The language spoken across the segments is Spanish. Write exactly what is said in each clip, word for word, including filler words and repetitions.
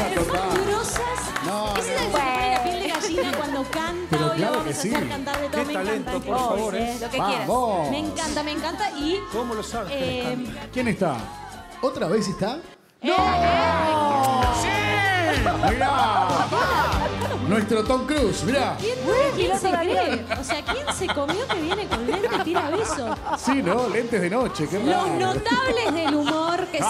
total. grosas. No, Esa es no. la que se pone la piel de gallina cuando canta. Pero Hoy claro lo vamos que sí. a hacer cantar de todo. Qué Me talento, encanta. por favor, Hoy, ¿eh? Lo que Vamos. quieras. Me encanta, me encanta. Y... ¿Cómo lo sabes que les eh, canta? ¿Quién está? ¿Otra vez está? ¡No! ¡Mirá! Nuestro Tom Cruise, mirá. ¿Quién, ¿quién se cree? O sea, ¿quién se comió que viene con lente tira besos? Sí, ¿no? Lentes de noche, qué Los raro. notables del humor que se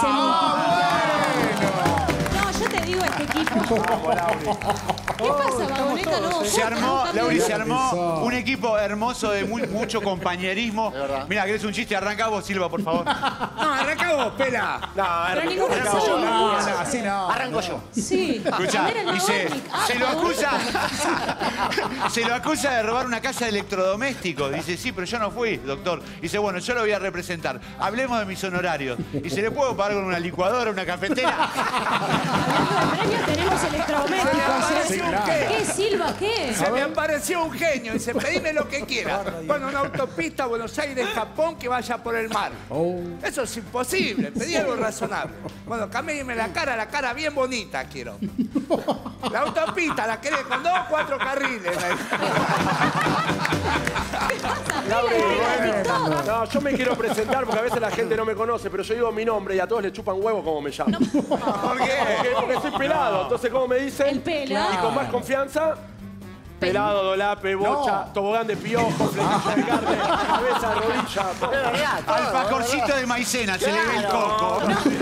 ¡Ah, No, yo te digo este equipo. ¿Qué pasa, Vagoneta? No, Se armó, vos, Lauri, se Eso. armó un equipo hermoso de muy- mucho compañerismo. Mira, ¿querés un chiste? Arranca vos, Silva, por favor. No, arranca vos, pela. No, Pero ninguno arranca sabe vos. lo No, que no, así no. Arranco yo. Sí. Escucha, A ver, el dice, Magornik. Ah, se lo Magornik. acusa, se lo acusa de robar una casa de electrodomésticos. Dice, sí, pero yo no fui, doctor. Dice, bueno, yo lo voy a representar. Hablemos de mis honorarios. Y se le puedo pagar con una licuadora, una cafetera. Hablando de premios, tenemos electrodomésticos. Sí, ¿eh? claro. ¿Qué, Silva? ¿Qué? Se me apareció un genio. Dice, pedime lo que quieras. Bueno, una autopista Buenos Aires-Japón que vaya por el mar. Oh. Eso es imposible. Pedí algo razonable. Bueno, cambiame la cara, la cara bien bonita quiero. La autopista, la querés con dos o cuatro carriles. Lauri, Bueno. no, yo me quiero presentar porque a veces la gente no me conoce, pero yo digo mi nombre y a todos les chupan huevo como me llamo. ¿Por qué? Porque, porque soy pelado, entonces ¿cómo me dicen? El pela. Y con más confianza, pelado, dolape, bocha, No. tobogán de piojo, flequillo de carne, cabeza, rodilla. todo. Es verdad, todo, Alfajorcito de maicena, se le ve el coco.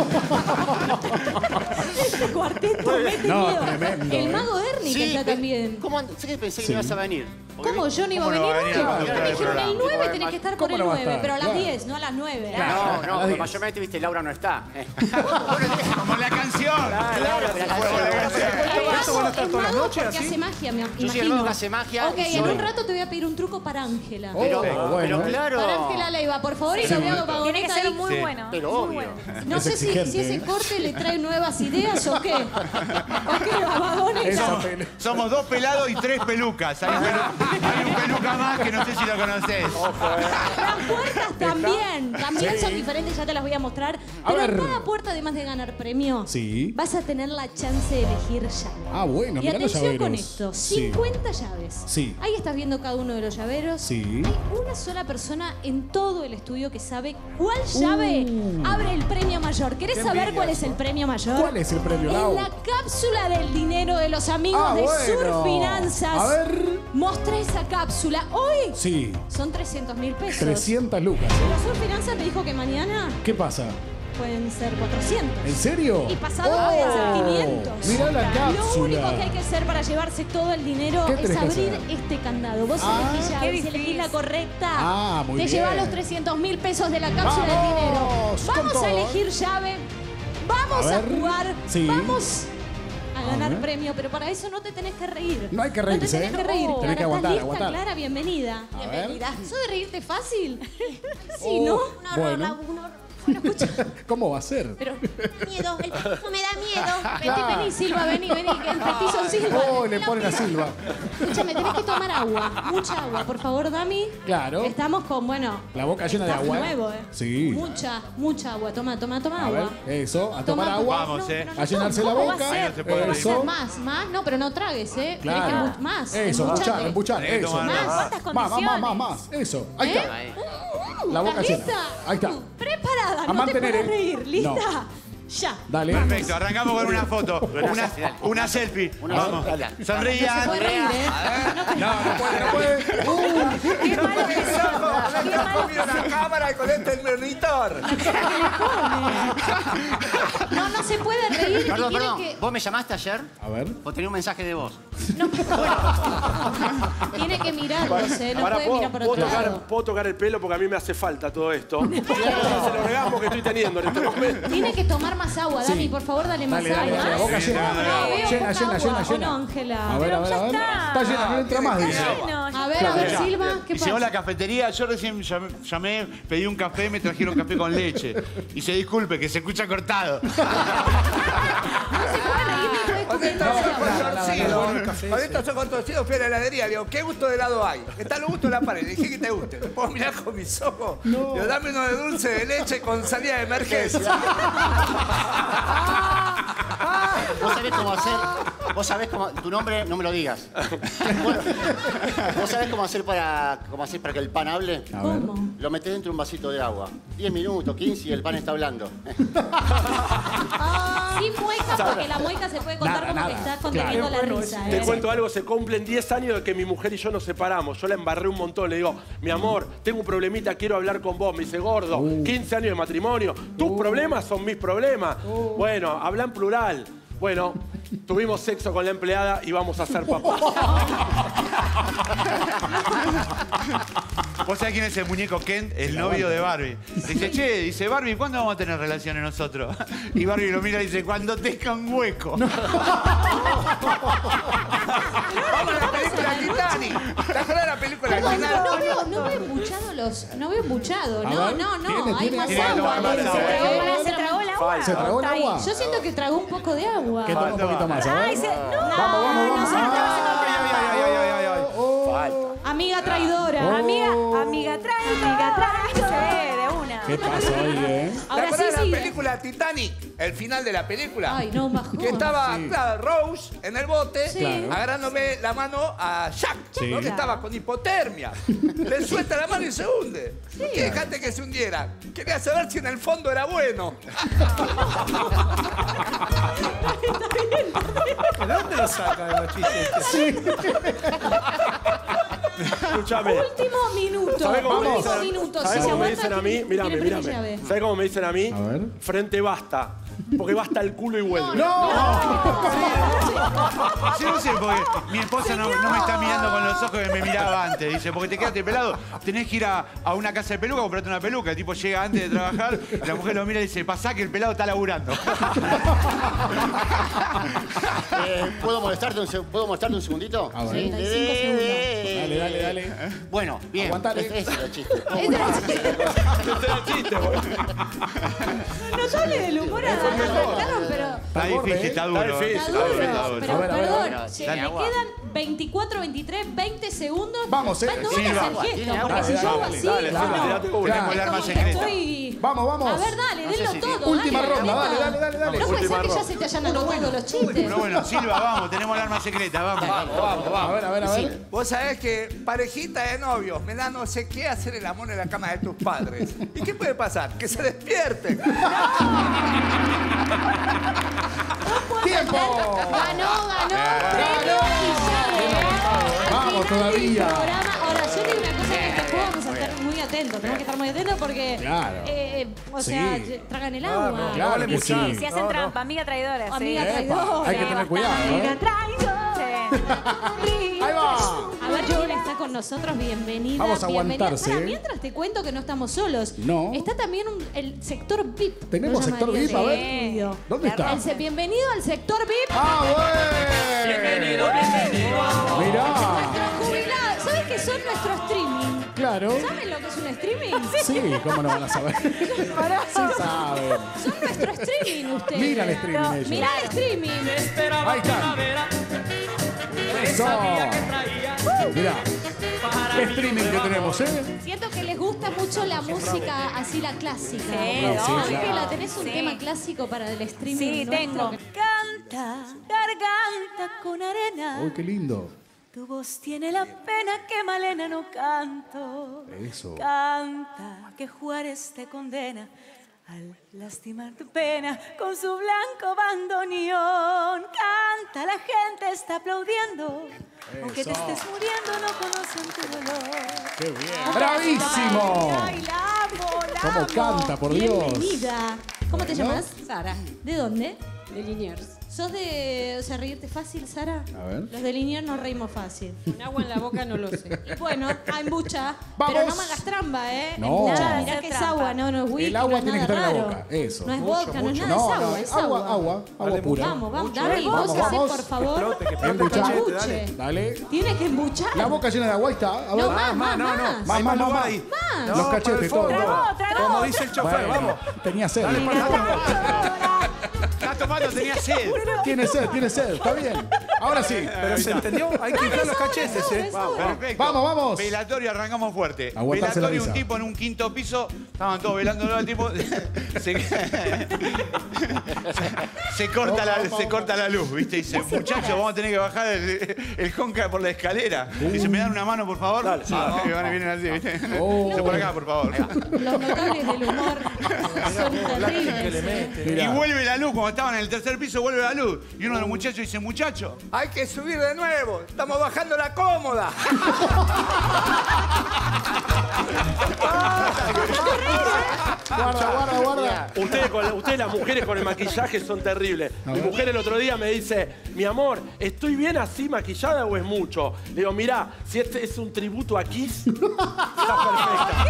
Este cuarteto mete No, miedo. tremendo, El eh. mago Ernie que está pe- también. ¿Cómo and- sé que pensé que Sí. no ibas a venir? Porque ¿Cómo? vi- Yo no iba a ¿Cómo no venir va a venir hoy. a Me conducir el dijeron el programa? nueve tenés que estar por ¿Cómo el no va a nueve, estar? pero a las Claro. diez, no a las nueve. No, a no, las porque diez. mayormente, viste, Laura no está. Eh. Como la canción. Claro, pero la Fuego de canción- gracia. El ¿Eso van a estar mago, el todas las mago noches porque así? hace magia, me Yo soy el imagino. mago que hace magia. Ok, y en soy- un rato te voy a pedir un truco para Ángela. Oh, Pero, bueno. pero claro. Para Ángela Leiva, por favor, y lo veo a Vagoneta Tiene que ser ahí. muy Sí. bueno. Pero muy obvio. bueno. No Es sé si, exigente, si ese ¿eh? corte le trae nuevas ideas o qué. ¿O qué va, Vagoneta? Esa pele- Somos dos pelados y tres pelucas. Hay un, pelu- hay un peluca más que no sé si lo conocés. Las puertas también, también son diferentes, ya te las voy a mostrar. A Pero en ver. cada puerta, además de ganar premio, Sí. vas a tener la chance de elegir llave. Ah, bueno, Y mirá los atención con llaveros. esto, Sí. cincuenta llaves. Sí. Ahí estás viendo cada uno de los llaveros. Sí. Hay una sola persona en todo el estudio que sabe cuál llave abre el premio mayor. ¿Querés Qué saber envidia cuál es eso. el premio mayor? ¿Cuál es el premio, Lau? En la cápsula del dinero de los amigos Ah, de bueno. Surfinanzas. A ver. Mostré esa cápsula. Hoy Sí. son trescientos mil pesos. trescientas lucas. Pero Surfinanzas me dijo que mañana ¿Qué pasa? pueden ser cuatrocientos. ¿En serio? Y pasado pueden ser quinientos. Mirá la Lo único que hay cápsula. que hacer para llevarse todo el dinero ¿Qué es tenés que abrir hacer? este candado. Vos Ah. elegís llave, Qué si elegís la difícil. correcta, Ah, muy te bien. llevas los trescientos mil pesos de la cápsula ¡Vamos! del dinero. Con Vamos todo, a ¿eh? elegir llave, vamos A a, ver. jugar, Sí. vamos a ganar ver. premio, pero para eso no te tenés que reír. No hay que No reírse, te tenés ¿eh? que reír. Tenés Clara, que aguantar, ¿estás lista, aguantar. Clara? Bienvenida. A ver. Bienvenida. ¿Sos de reírte fácil? Sí, ¿no? Oh, Un horror, bueno. un horror. Bueno, escucha, ¿Cómo va a ser? pero miedo, el petizo me da miedo. Vení, vení, Silva, vení, vení, que el petizo Silva. Oh, le ponen a Silva. Escúchame, tenés que tomar agua, mucha agua, por favor, Dami. Claro. Estamos con, bueno... La boca llena de estás agua. nuevo, ¿eh? Sí. Mucha, mucha agua. Toma, toma, toma A ver, agua. eso, a Toma, tomar agua. Vamos, eh. A llenarse la ¿Cómo va a boca. ser? Ahí no se puede reír. Eso. Más, más, no, pero no tragues, ¿eh? Claro. Tenés que embu- más. Eso, embuchar, embuchate. embuchar, Tenés que eso. tomar Más, más. ¿cuántas Más, más, más, condiciones? más, más. Eso. Ahí ¿Eh? está. Ahí. La boca ¿Estás llena. lista? Ahí está. Preparada, A no mantener, te ¿eh? puedes reír. ¿Lista? No. Ya. Dale. Perfecto, arrancamos con una foto. Una Una, selfie, dale. una selfie. Una Vamos. selfie, dale. No Sonrían. se puede reír, ¿eh? No, no puede, no puede. Uh, Qué malo que son. Qué malo que Mira la cámara y conecta el monitor. No, no se puede reír. y Perdón, tiene perdón. que... ¿Vos me llamaste ayer? a ver. ¿O tenía un mensaje de voz? No, bueno. Tiene que mirarlos, ¿eh? No Pará, puede ¿puedo, mirar por puedo otro tocar, lado. puedo tocar el pelo porque a mí me hace falta todo esto. Es el orgasmo que estoy teniendo en este momento. Tiene que tomar más agua, Dani. Por favor, dale más Dale, dale, agua. dale, la boca ¿Más? llena. No, no, veo Llena, poca llena, agua. llena, ¿O llena. no, Ángela? A ver, a ver, a ver. Está llena, no entra más, dice. bueno. A ver, a ver, Silva, ¿qué Y llegó pasa? la cafetería, yo recién llamé, llamé, pedí un café, me trajeron café con leche. Y se disculpe, que se escucha cortado. No se puede reír ni puede comer Ahorita soy nada. contorcido. Ahorita soy contorcido, fui a la heladería. Le digo, ¿qué gusto de helado hay? ¿Qué tal el gusto de la pared? Le dije que te guste. ¿Me puedo mirar con mis ojos? No. Digo, dame uno de dulce de leche con salida de emergencia. Vos sabés cómo hacer. Vos sabés cómo. Tu nombre, no me lo digas. Bueno, vos sabés cómo hacer para, cómo hacer para que el pan hable. A ver. ¿Cómo? Lo metés dentro de un vasito de agua. diez minutos, quince y el pan está hablando. Sin mueca, porque la mueca se puede contar Nada, como nada. que estás conteniendo Claro. la risa. Te ¿eh? cuento algo, se cumplen diez años de que mi mujer y yo nos separamos. Yo la embarré un montón. Le digo, mi amor, tengo un problemita, quiero hablar con vos. Me dice, gordo, Uh. quince años de matrimonio. Tus problemas son mis problemas. Bueno, habla en plural. Bueno, tuvimos sexo con la empleada y vamos a ser papás. ¿Vos sabés quién es el muñeco Ken? El novio de Barbie. Dice, che, dice, Barbie, ¿cuándo vamos a tener relaciones nosotros? Y Barbie lo mira y dice, cuando tenga un hueco. Vamos a la película Titanic. ¿Te acuerdas de la película Perdón, Titanic? no, no veo, no veo embuchado los. No veo embuchado. A No, ver, no, no. ¿tiene, Hay tiene? más Tiene que agua. tomar más ¿Se agua. tragó, ¿Se tragó el agua? ¿Se tragó el Está ahí. agua? Yo siento que tragó un poco de agua. Que toma un poquito más, a ver. Ay, se... No, Vamos, vamos, vamos. no se me estaba haciendo Ay, ay, ay, ay, ay, ay, ay. Amiga traidora. Amiga, amiga, trae, amiga, trae. Sí, de una. ¿Qué pasa hoy, eh? ¿Te Ahora sí, acuerdas de sí. la película Titanic? El final de la película. Ay, no, bajó. Que estaba, Sí. claro, Rose en el bote, Sí. Claro. agarrándome la mano a Jack, Sí. ¿no? Que estaba con hipotermia. Le suelta la mano y se hunde. ¿Por qué dejaste que se hundiera? Quería saber si en el fondo era bueno. ¿De dónde lo saca de los chistes? Escúchame. Último minuto. ¿Sabés cómo me Último dicen, minuto. ¿sabés Si se cómo me aguanta, dicen a mí? tiene- Mírame, tiene premio mírame. llave. ¿Sabés cómo me dicen a mí? A ver. Frente basta. Porque basta el culo y vuelve. Sí, no sé, porque mi esposa no, no me está mirando con los ojos que me miraba antes. Dice, porque te quedaste pelado, tenés que ir a, a una casa de peluca a comprarte una peluca. El tipo llega antes de trabajar, la mujer lo mira y dice, pasá que el pelado está laburando. Eh, ¿puedo, molestarte un, se- ¿Puedo molestarte un segundito? A ver. Sí. treinta y cinco segundos. Dale, dale, dale. Bueno, bien. Aguantale. Ese ese era el chiste. Ese era el chiste. Este era el chiste, boludo. Notable del humor arrancaron, pero. Está difícil, está duro. Está difícil, Está Está duro. duro, está duro. Pero A ver, a ver, perdón, a ver. se Dale, me agua. quedan veinticuatro, veintitrés, veinte segundos. Vamos, eh. Va, no Sí, voy a hacer agua, gesto, tiene porque agua. si yo hago Dale, así. dale, no, dale, no. tirate una. Tenemos el Es arma como que secreta. estoy- Vamos, vamos. A ver, dale, No sé denlo si- todo. Última dale, ronda, neta. dale, dale, dale, dale. No puede ser Última que ya ronda. se te hayan anotado los chistes. Pero bueno, Silva, vamos, tenemos el arma secreta, vamos. Vamos, vamos, A vamos. ver, a ver, a ver. Vos sabés que parejita de novios me da no sé qué hacer el amor en la cama de tus padres. ¿Y qué puede pasar? Que se despierten. ¡Tiempo! Ganó, ganó, premio y llave. Vamos Al final del todavía. programa- Ahora, yo digo una cosa que este juego vamos a estar muy atentos. Tenemos que estar muy atentos porque. Claro. eh, o Sí. sea, tragan el agua. Claro que sí. Si hacen trampa, amiga traidora. sí. Amiga Epa, traidora. hay que tener cuidado, Amiga ¿eh? traidora. Ahí va. A ver, Julia está con nosotros, bienvenida. Vamos a bienvenida. aguantarse, Pará, ¿eh? mientras te cuento que no estamos solos. No. Está también un- el sector V I P. ¿Tenemos lo sector llamaría V I P? A yo. ver. Estudio. ¿Dónde está? El se- bienvenido al sector V I P. ¡Ah, bueno! Bienvenido, bienvenido. Mirá. Nuestros jubilados. ¿Sabes qué son nuestro streaming? Claro. ¿Saben lo que es un streaming? Sí, ¿cómo no van a saber? Sí saben. Son nuestro streaming ustedes. Mira el streaming ellos. Mira el streaming. Ahí está. Eso. Mirá. Qué streaming que tenemos, ¿eh? Siento que les gusta mucho la música así, la clásica. Sí, Sí, Ángela, claro. ¿tenés un Sí. tema clásico para el streaming? Sí, nuestro? tengo. Canta, garganta con arena. Uy, qué lindo. Tu voz tiene la pena que Malena no canto. Eso. Canta, que Juárez te condena al lastimar tu pena con su blanco bandoneón. Canta, la gente está aplaudiendo. Aunque te Eso. estés muriendo, no conocen tu dolor. ¡Qué bien! ¡Bravísimo! Ay, la amo, la ¿Cómo amo. canta, por Dios? Bienvenida. ¿Cómo te llamas? Sara, ¿De dónde? de Liniers. ¿Sos de, o sea, reírte fácil, Sara? A ver. Los de Liniers nos reímos fácil. Con agua en la boca no lo sé. Y bueno, hay mucha. ¡Vamos! Pero no me hagas trampa, ¿eh? No. Embucha, Nada de mirá hacer que es trampa. agua, no, no es whisky, El agua no es tiene que nada estar en la raro. boca, eso. No es Mucho, vodka, no es mucho. nada, No, es agua, no, es agua, agua. agua, agua Dale, pura. Vamos, vamos, Mucho. David, Vamos, vos hacés, vamos. por favor. Explote, que explote el Embucha. cachete, dale. Embuche. Dale. Tiene que embuchar. La boca llena de agua, ahí está. A ver. No, más, más, no, no. más. Más, Hay más, lugar más. ahí. Más. No, Los para el cachetes, fondo. todo. Tragó, tragó. Como dice el chofer, Bueno, vamos. tenía sed. Dale para atrás. tomando, tenía sed. Tiene sed, tiene sed. Está bien. Ahora sí. Pero se entendió, hay que inflar los cachetes, ¿eh? Vamos, perfecto. Vamos, vamos. Velatorio, arrancamos fuerte. Aguantarse la Velatorio, un risa. tipo en un quinto piso. Estaban todos velando al tipo. Se, se corta la, se corta la luz, ¿viste? Dice, muchachos, vamos a tener que bajar el, el Honka por la escalera. Dice, ¿me dan una mano, por favor? Dale. Ah, y van y vienen así, ¿viste? Oh. Dice, por acá, por favor. Los notables del humor son terribles. ¿eh? Y vuelve la luz, cuando estaban en el tercer piso, vuelve la luz. Y uno de los muchachos dice, muchacho, Hay que subir de nuevo. Estamos bajando la cómoda. Guarda, guarda, guarda. Ustedes, con- ustedes las mujeres con el maquillaje son terribles. Mi mujer el otro día me dice, mi amor, ¿estoy bien así maquillada o es mucho? Le digo, mirá, si este es un tributo a Kiss, está perfecta.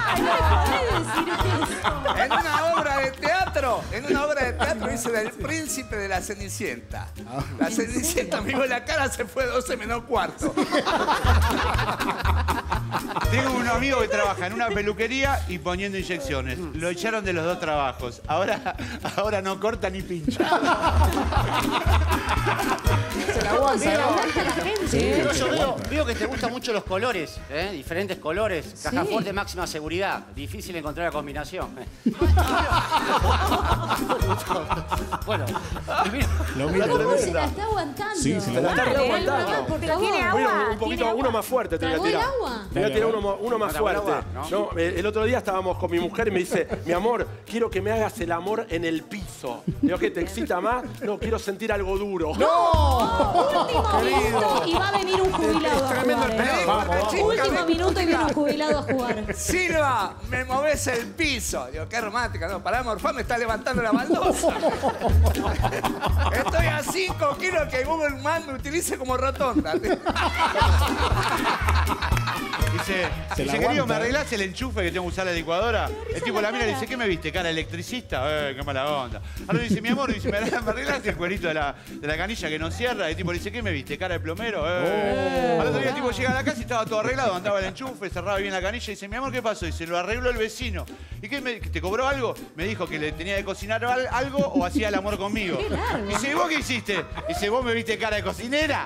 En una obra de teatro, en una obra de teatro hice del príncipe de la Cenicienta. La Cenicienta me vio la cara, se fue doce menos cuarto. tengo un amigo que trabaja en una peluquería y poniendo inyecciones. Lo echaron de los dos trabajos. Ahora, ahora no corta ni pincha. Se la aguanta, ¿no? Pero yo veo, veo que te gustan mucho los colores, ¿eh? Diferentes colores. Caja Sí. fuerte, máxima seguridad. Difícil encontrar la combinación. Bueno, Lo mira, lo ¿Cómo se mira. la está aguantando? Sí, se la La está Dale, aguantando. Alba, por Pero favor. tiene agua. Bueno, un poquito, tiene uno agua. más fuerte te voy a ¿Tragó el tirar. agua? Te voy a tirar uno, mo- uno más ¿Tragó el fuerte. agua? No, eh, el otro día estábamos con mi mujer y me dice, mi amor, quiero que me hagas el amor en el piso. Digo, ¿qué te excita más? No, quiero sentir algo duro. Último minuto y va a venir un jubilado a Tremendo jugar. el ¿eh? peligro. Vamos, vamos. Último minuto y viene un jubilado a jugar. Silva, me moves el piso. Digo, qué romántica. No, pará, morfá, me está levantando la baldosa. Estoy a cinco kilos que Google Maps me utilice como rotonda. Dice, Se la dice querido, ¿me aguanta, ¿eh? arreglás el enchufe que tengo que usar la licuadora? El tipo la mira y dice, ¿qué me viste? ¿Cara electricista? Eh, qué mala onda. Ahora dice, mi amor, dice, ¿me arreglás el cuerito de la, de la canilla que no cierra? El tipo le dice, ¿qué me viste? ¿Cara de plomero? Eh. Al otro día el tipo llega a la casa y estaba todo arreglado, andaba el enchufe, cerraba bien la canilla y dice, mi amor, ¿qué pasó? Dice, lo arregló el vecino. ¿Y qué me, te cobró algo? Me dijo que le tenía que cocinar al- algo o hacía el amor conmigo. Qué largo. Dice, ¿y vos qué hiciste? Dice, ¿vos me viste cara de cocinera?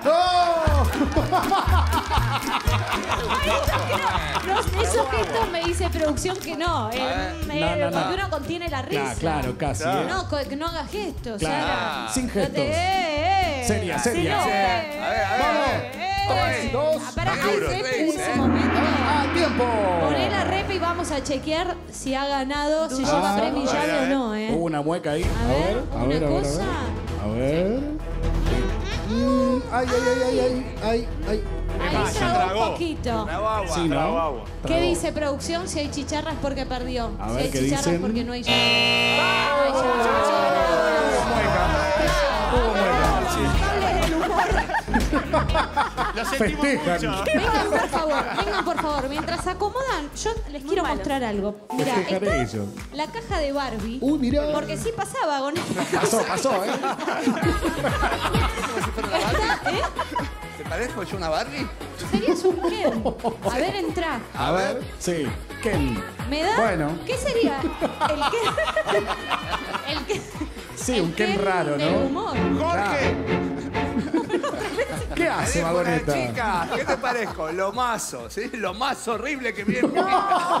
Los, esos gestos me dice producción que no. eh, eh, No, no, no. Porque uno contiene la risa. Claro, claro, casi. ¿eh? No, co- que no haga gestos. Claro. Sara. Sin No te- gestos. eh, eh. Seria, Sí, seria. no, Sí. eh, A ver, a ver, Vamos. a ver. Tres, dos. Ah, pará, Duro, hay repe en seis, ese ¿eh? momento. ¡Ah, tiempo! Poné la repe y vamos a chequear si ha ganado, si Ah, lleva premio a ver, llave a o ver. no, ¿eh? Hubo una mueca ahí. A A ver, ver, a una ver, a ver, cosa. a ver. A ver. Mm, Ay, ay, ay, ay, ay, ay, ay. Ahí ya tragó tragó. un poquito. Trago agua. Sí, Trago ¿no? agua. ¿Qué Tragó. dice producción? Si hay chicharras porque perdió. A si ver, hay ¿qué chicharras dicen? porque no hay llave. Ay, ya, Hubo mueca. Cables del humor. Lo sentimos Festejan. mucho. Vengan, por favor, vengan, por favor. Mientras se acomodan, yo les quiero malos. mostrar algo. Mira, Festejan está ellos. la caja de Barbie. Uy, mirá. Porque sí pasaba con esta Pasó, pasó, ¿eh? Está, ¿eh? ¿Te parezco yo una Barbie? Serías un Ken. A ver, entra. A ver. Sí. Ken. ¿Me da? Bueno. ¿Qué sería? El Ken. El Ken. Sí, el un Ken raro, del ¿no? humor. Jorge, ¿Qué hace, Parezco una Madoneta? chica. ¿Qué te parezco? Lo mazo, ¿sí? Lo más horrible que vi en mi vida.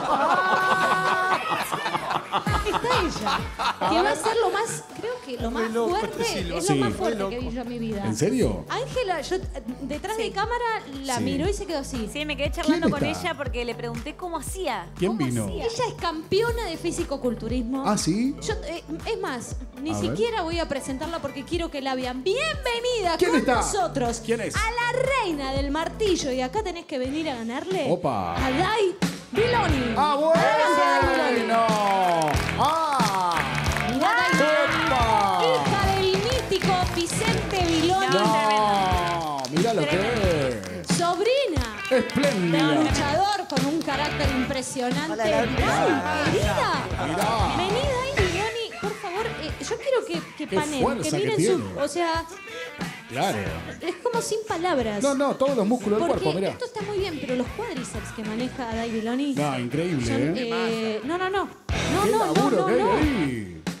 Está ella. Que va a ser lo más, creo que lo más fuerte, es lo Sí. más fuerte que vi yo en mi vida. ¿En serio? Ángela, yo eh, detrás de cámara la Sí. miró y se quedó así. Sí, me quedé charlando con está? ella porque le pregunté cómo hacía. ¿Quién ¿Cómo vino? hacía? Ella es campeona de fisicoculturismo. ¿Ah, sí? Yo, eh, es más, ni A ver. siquiera voy a presentarla porque quiero que la vean. Bienvenida ¿Quién con está? nosotros ¿Quién es? a la reina del martillo. Y acá tenés que venir a ganarle Opa. a Dai Biloni. ¡Ah, Adelante, Dai Biloni. bueno! ¡Ah! Mirá, Dai Biloni, ¡Epa! hija del mítico Vicente Biloni. ¡No! Mirá lo que es. Sobrina. ¡Espléndida! Luchador con un carácter impresionante. ¡Ay, querida! Mirá. Vení, Dai Biloni, por favor. eh, yo quiero que, que Qué panen, fuerza que que miren tiene. su... O sea, Claro. es como sin palabras. No, no, todos los músculos del Porque cuerpo, mirá. esto está muy bien, pero los cuádriceps que maneja Dai Biloni No, increíble, son, ¿eh? eh, no, no, no. No, ¡Qué no, no, laburo no, que hay no. ahí!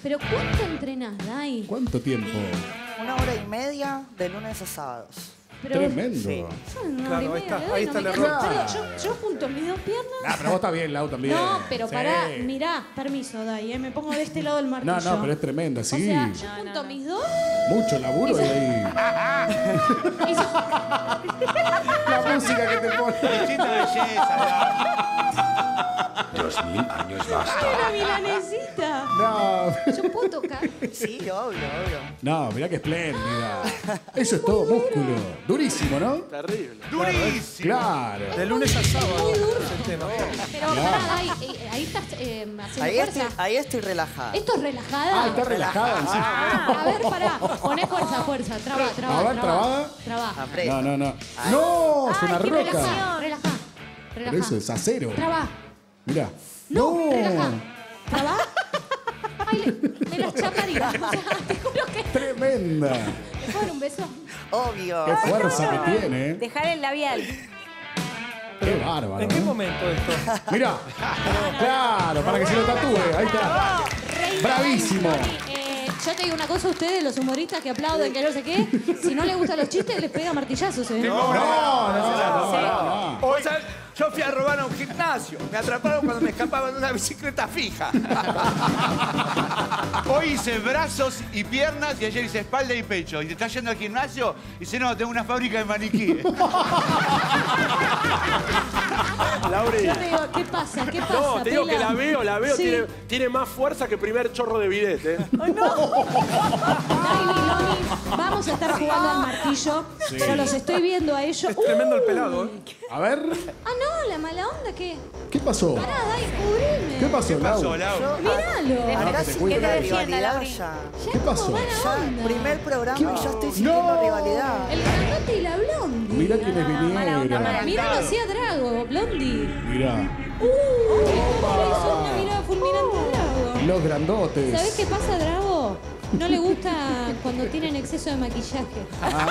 ¿Pero cuánto entrenás, Dai? ¿Cuánto tiempo? Una hora y media de lunes a sábados. Pero- Tremendo. Sí. Son una Claro, hora y ahí está, media, ahí no está me el canso. error. Pero Yo, yo junto mis dos piernas. Ah, pero vos está bien, Lau, también. No, pero Sí. pará, mirá, permiso, Dai, ¿eh? Me pongo de este lado del martillo. No, no, pero es tremenda, sí. O sea, yo junto mis dos. Mucho laburo y ahí. y yo- La música que te pone. Distinta belleza, Dos mil años basta. ¡Ay, una milanesita! No, ¿Yo puedo tocar? Sí, obvio, obvio. no, mirá qué espléndida. Eso es todo músculo. Durísimo, ¿no? Terrible. durísimo. Claro. De lunes a sábado. Muy duro. es el tema. Pero pará, Dai, eh, ahí estás eh, haciendo Ahí fuerza. estoy, ahí estoy relajada. ¿Esto es relajada? Ah, está relajada en sí. Ah, a ver, pará. Poné fuerza, fuerza. Traba, traba. A ver, trabada. Traba. Aprieta. No, no, no. No, es una Ay, qué roca. Relaja, relaja. Pero Relaja. eso es acero. Traba. Mirá. No, relaja. ¿Traba? Ay, le- me las chaparía. O sea, te juro que... Tremenda. ¿Te puedo dar un beso? Obvio. Qué fuerza que tiene, ¿eh? Dejar el labial. Qué bárbaro. ¿En qué ¿eh? momento esto? Mirá. Claro, para que se lo tatúe. Ahí está. Bravísimo. Eh, yo te digo una cosa a ustedes, los humoristas que aplauden, que no sé qué. Si no les gustan los chistes, les pega martillazos, ¿eh? No, no, no, no. Hoy, yo fui a robar a un gimnasio. Me atraparon cuando me escapaba en una bicicleta fija. Hoy hice brazos y piernas y ayer hice espalda y pecho. Y te estás yendo al gimnasio y dice, no, tengo una fábrica de maniquíes. Lauri. Yo te digo, ¿qué pasa? ¿Qué pasa? No, te digo Pela? que la veo, la veo, Sí. tiene, tiene más fuerza que primer chorro de bidet, ¿eh? Dai, Loni, vamos a estar jugando al martillo, pero los estoy viendo a ellos. Es tremendo el pelado, ¿eh? A ver, Ah, no, la mala onda, ¿qué? ¿qué pasó? Pará, Dai, cubrime. ¿Qué pasó, Pasó, Lau? Lau. Míralo. Ah, que te cuide. Que te Una defienda, rivalidad Lauri. ya. ¿Qué pasó? Mala Ya, onda. primer programa y ya estoy sintiendo No. rivalidad. El grandote y la Blondie. Mirá quiénes vinieron. Míralo así a Drago, Blondie. Mirá. Uh, le hizo una mirada fulminante a Drago. Los grandotes. ¿Sabés qué pasa, Drago? No le gusta cuando tienen exceso de maquillaje.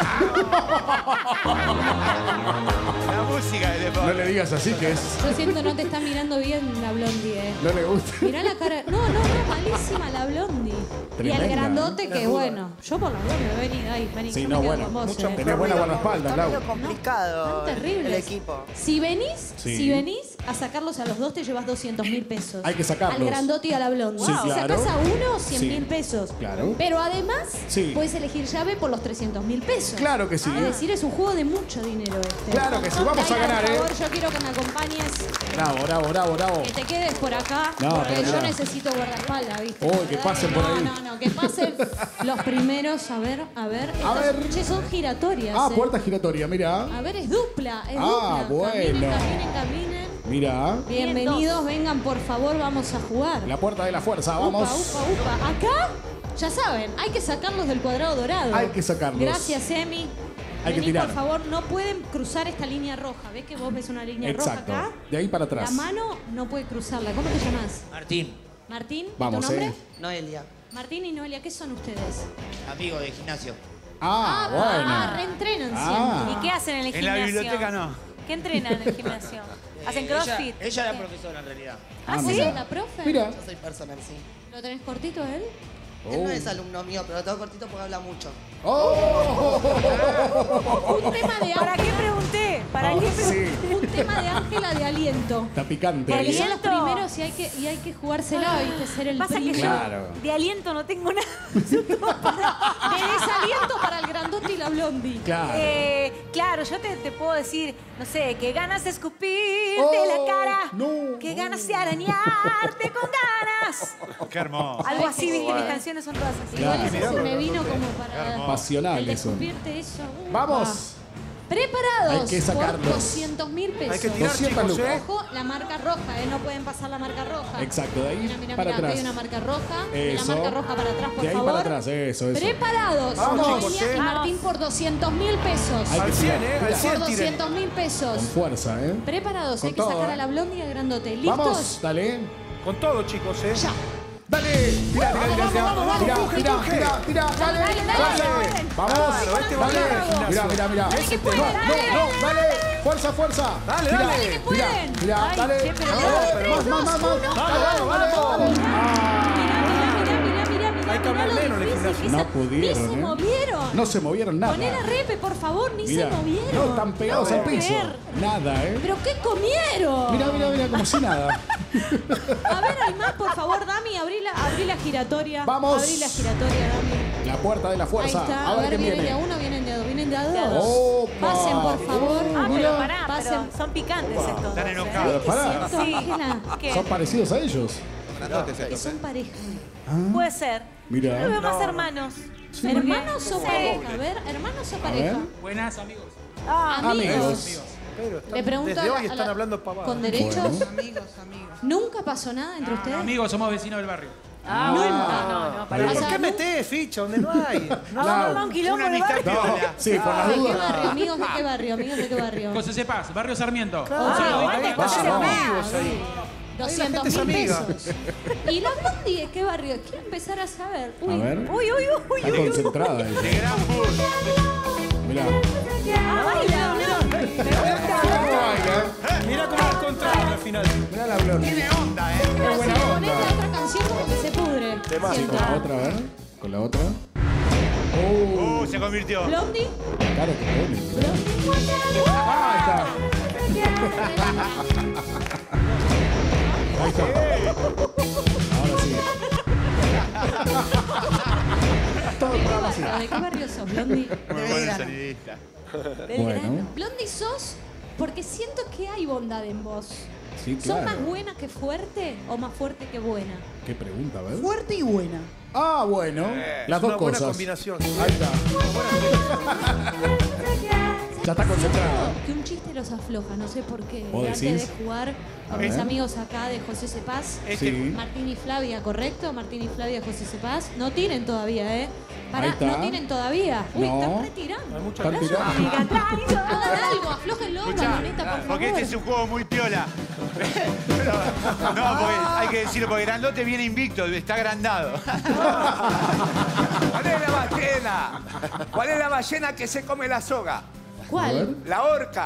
La música de No le digas así que es. Yo siento no te está mirando bien la Blondie, eh. No le gusta. Mirá la cara. No, no, es malísima la Blondie. Tremenda, y el grandote ¿eh? que, bueno, yo por la duda, vení, ahí, vení. Sí, yo no, me quedo bueno. con vos, Mucho- eh. Tenés buena guardaespaldas, Está Lau. medio complicado Tan terribles. el equipo. Si venís, Sí. si venís a sacarlos a los dos, te llevas doscientos mil pesos. Hay que sacarlos. Al grandote y a la Blondie. Sí, Si claro. sacás a uno, cien Sí. mil pesos. Claro. Pero además, Sí. puedes elegir llave por los trescientos mil pesos. Claro que sí. Es decir, es un juego de mucho dinero este. Claro que sí, vamos a Dai, ganar, por ¿eh? favor, yo quiero que me acompañes, Bravo, bravo, bravo, bravo. que te quedes por acá, No, porque pero yo mirá. necesito guardaespaldas, ¿viste? Uy, que pasen por ahí. No, no, no, que pasen los primeros, a ver, a ver. A Estas, ver. che, son giratorias. Ah, eh. puerta giratoria, mira. A ver, es dupla, es Ah, dupla. Caminen, bueno. caminen, caminen. Mira. Bienvenidos, vengan por favor, vamos a jugar. La puerta de la fuerza, Upa, vamos. upa, upa. Acá, ya saben, hay que sacarlos del cuadrado dorado. Hay que sacarlos. Gracias, Emi. Hay que Vení, tirar. por favor, no pueden cruzar esta línea roja. ¿Ves que vos ves una línea Exacto. roja acá? De ahí para atrás. La mano no puede cruzarla. ¿Cómo te llamas? Martín, Martín. ¿Y Vamos, tu nombre? eh. Noelia, Martín y Noelia, ¿qué son ustedes? amigo de gimnasio. Ah, Ah, bueno. reentrenan Ah. siempre. ¿Y qué hacen en el En gimnasio? la biblioteca no. ¿Qué entrenan en el gimnasio? ¿Hacen Eh, crossfit? Ella, ella era profesora en realidad. ¿Ah, Ah, sí? mira. ¿La profe? Mira. Yo soy personal, sí. ¿Lo tenés cortito él? Él no Oh. es alumno mío, pero lo tengo cortito porque habla mucho. ¡Oh! Un tema de ¿Para qué pregunté? ¿Para qué pregunté? Sí. Un tema de Ángela de aliento. Está picante. Porque Aliento. son los primeros y hay que, y hay que jugársela, ¿viste? Ser el Pasa que primero. yo Claro. de aliento no tengo nada. De desaliento para el grandote y la blondie. Claro. Eh, claro, yo te, te puedo decir, no sé, que ganas de escupirte Oh, la cara. no. Que ganas de arañarte con ganas. Qué hermoso. Algo así, viste, mis canciones son todas así. Igual Claro. eso se me vino como para Pasional el de eso. escupirte eso. Upa. Vamos. Preparados Hay que sacarlos. por doscientos mil pesos. Hay que tirar, doscientas chicos, ¿eh? Ojo, la marca roja, ¿eh? No pueden pasar la marca roja. Exacto, de ahí Mira, mira, para mira, acá atrás. hay una marca roja. De la Eso. marca roja para atrás, por De ahí favor. para atrás, eso, eso. Preparados, Vamos, Noelia chicos, y ¿eh? Martín por doscientos mil pesos. Hay que Al cien, tirar. ¿eh? Al Tira. cien. Por tiren. doscientos mil pesos. Con fuerza, ¿eh? Preparados, Con hay que todo, sacar ¿eh? a la blondie y al grandote. ¿Listos? Vamos, dale. Con todo, chicos, ¿eh? Ya. Dale. Tira, tira, tira, tira. vamos, vamos, Tira, empuje, tira, empuje. tira, tira. Dale, Dale, dale, dale. dale. Vamos, Claro, este va a dale. ganar el gimnasio. Mira, mira, mira. Dale que pueden, No, dale, no, no, dale. Fuerza, fuerza. Dale, Tira, dale. que Tira, pueden. tira, Ay, dale. che, pero No, no, pero más, más, más, más. Dale, Dale, vamos, dale, vamos. dale. Ah. Mira, mira, mira, mira, mira, Hay que hablar menos en el gimnasio. No Ni pudieron, se ¿eh? movieron. No se movieron nada. Poné la repe, por favor, ni Mira, se movieron. no, están pegados No al puedo piso. creer. Nada, ¿eh? ¿Pero qué comieron? Mira, mira, mira, como si nada. A ver, hay más, por favor, Dami, abrí la, abrí la giratoria. Vamos. Abrí la giratoria, Dami. La puerta de la fuerza. Ahí está. A ver quién vienen viene. de a uno, vienen de a dos, vienen de a dos. Opa. Pasen, por favor. Ah, Mira. pero pará, Pasen. pero son picantes estos dos. Están ¿eh? enojados. Pará. Sí. Ángela. ¿Qué? Son parecidos a ellos. Que son pareja. Puede ser. Mira. Yo veo más hermanos. ¿Hermanos o Sí. pareja? A ver, ¿hermanos o pareja? Buenas, amigos. Ah, Amigos. Pero están- Le pregunto desde a la- hoy a están la- hablando pavadas. ¿Con derechos? Bueno. Amigos, amigos. ¿Nunca pasó nada entre ustedes? Amigos, somos vecinos del barrio. Ah, Nunca. no, no, ¿Pero O por sea, qué nu- metés ficha donde no hay? No, vamos a un quilombo Una de amistad barrio. No, piola. sí, por las ¿De qué dudas. barrio? ¿Amigos de qué barrio? ¿Amigos de qué barrio? José Cepaz, barrio Sarmiento. Ah, ahí bueno, están entonces amigos amigos. ahí. doscientos gente es mil amiga. pesos. ¿Y la Blondie de qué barrio? Quiero empezar a saber. A Uy, ver. Uy, uy, uy, uy, Está uy. concentrada De ella. gran bus. Mirá. Ah, baila, mirá. Mira cómo la encontraron al final. Mirá la Blondie. Tiene onda, ¿eh? Qué buena Ponete la onda. otra canción como que se pudre. Temazo. Siento. Con la otra, a ver. Con la otra. Oh, Uh, se convirtió. Blondie. claro que pone. Ah, ahí está. Ahí está. Ahora sí. Todo ¿De el qué programa así. barrio? ¿De qué barrio sos, Blondie? Muy buen sonidista. Bueno, Blondie sos porque siento que hay bondad en vos. sí, ¿Sos claro. más buena que fuerte o más fuerte que buena? ¿Qué pregunta, a ver? Fuerte y buena. Ah, bueno. Las Es dos una buena cosas. combinación. Ahí está. Ya está concentrada. Que un chiste los afloja, no sé por qué. ¿Vos Antes decís? de jugar con A mis ver. amigos acá de José Cepaz. Este, Sí. Martín y Flavia, ¿correcto? Martín y Flavia, José Cepaz. No tienen todavía, ¿eh? Pará, Ahí está. no tienen todavía. Uy, No. están retirando. Están tirando. Hagan algo, aflójenlo, Escuchá, marioneta, por favor. porque este es un juego muy piola. Pero, no, porque hay que decirlo, porque Grandote viene invicto, está agrandado. ¿Cuál es la ballena? ¿Cuál es la ballena que se come la soga? ¿Cuál? La orca.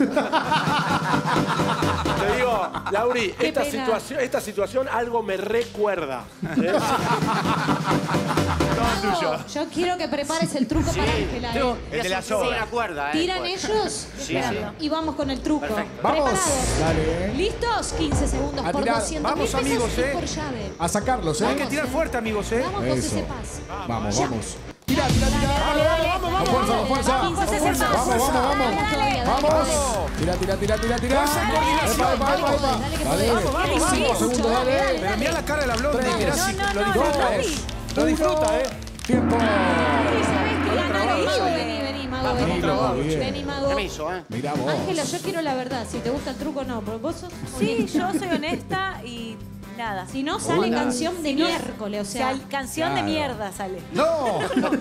Te digo, Lauri, Qué esta pena. situación, esta situación algo me recuerda. ¿eh? Todo tuyo. Yo quiero que prepares el truco para Ángela. ¿eh? El de la Sí, soga. una cuerda, ¿eh? Tiran Pues. ellos Sí, sí. y vamos con el truco. Perfecto. Vamos. ¿Preparados? Dale. ¿Listos? quince segundos A por tirar. doscientos mil Vamos, pesos amigos, y eh. por llave. A sacarlos, Hay ¿eh? que tirar fuerte, amigos, ¿eh? Vamos, José Eso. Cepaz. Vamos, Ya. vamos. Tira, tira, tira. Con fuerza, con fuerza. Vamos, José Vamos, Cepaz. vamos, vamos. Vamos todavía, dale, Vamos. dale. Tira, tira, tira, tira, tira. Fuerza y coordinación. Epa, epa, epa, epa. Dale, que Dale. podés. Vamos, vamos. Cinco Mucho, segundos, dale, dale. dale, Pero mira la cara de la blonda. Tres. Mirá No, si no, lo no, disfruta, no, ¿eh? Lo disfruta, ¿eh? Tiempo. Sí, ¿sabés qué? Mago, vení, vení, Mago, vení. trabajo, bien. Vení, Mago. Permiso, ¿eh? Mirá vos. Ángela, yo quiero la verdad. Si te gusta el truco, no. Pero vos sos Sí, honesta. yo soy honesta y nada. Si no, sale Hola. canción de Si no- miércoles. O O sea, sea, canción de Claro. mierda sale. No.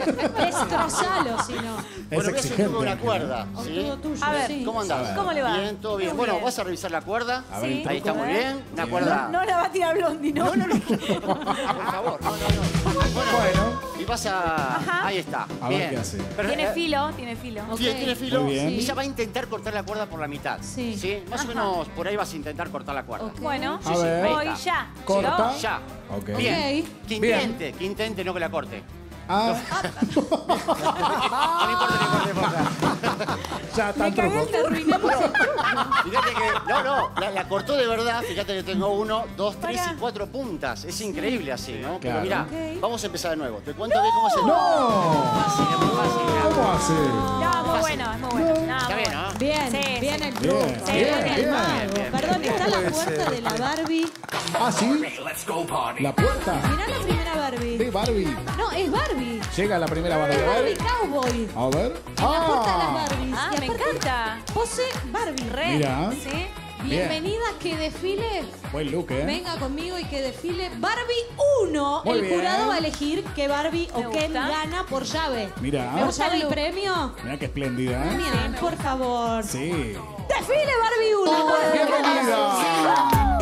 destrozalo si no. Bueno, Es voy a hacer exigente. tuve una cuerda, O ¿sí? todo tuyo, A ver, sí. ¿Cómo andás? ¿Cómo le va? Bien, todo bien. Muy Bueno, bien. ¿vas a revisar la cuerda? A ver, Sí. el Ahí está truco. muy bien. Una No, cuerda... no la va a tirar Blondie, ¿no? No, no, no. Por favor, no, no, no. Bueno, Bueno. y vas a... Ajá. Ahí está. A ver Bien. qué hace. Pero, Tiene eh, filo, tiene filo. Ok. Tiene, tiene filo. Muy bien. Y ella va a intentar cortar la cuerda por la mitad. Sí. Más o Ajá. menos por ahí vas a intentar cortar la cuerda. Ok. Bueno, A ver. voy Ahí está. ya. Corta. Yo- Ya. Ok. Bien. Ok. Que Bien. intente, que intente, no que la corte. Ah, No importa, no importa. ya está Me el cagué, truco. te arruinamos el Fíjate que, no, no, la, la cortó de verdad. Fíjate que tengo uno, dos, tres Pará. y cuatro puntas. Es increíble así, ¿no? Pero Claro. mira, Ok. vamos a empezar de nuevo. Te cuento bien cómo se... ¡No! Fácil, es muy fácil. mira. ¿Cómo hace? No, muy bueno, es muy bueno. No, Está muy bien, bueno. ¿no? Bien, Sí, bien sí. el truco. Bien, Sí, bien, bien el bien. mago. Bien, bien. Perdón, está la Puede puerta ser. de la Barbie. Ah, sí. La puerta Mirá la primera de Barbie. Barbie. No, es Barbie. Llega la primera Barbie. Es A Barbie ver. Cowboy. A ver. En la puerta de las Ah. Barbies. Ah, Y me aparte, encanta. Pose Barbie. Re. Mira. ¿Sí? Bien. Bienvenida, que desfile. Buen look, ¿eh? Venga conmigo y que desfile Barbie uno. Muy El bien. jurado va a elegir qué Barbie Me o Ken gusta. gana por llave. Mira. ¿Por llave y premio? Mira qué espléndida, ¿eh? Bien, por favor. Sí. Desfile Barbie uno. Bienvenida.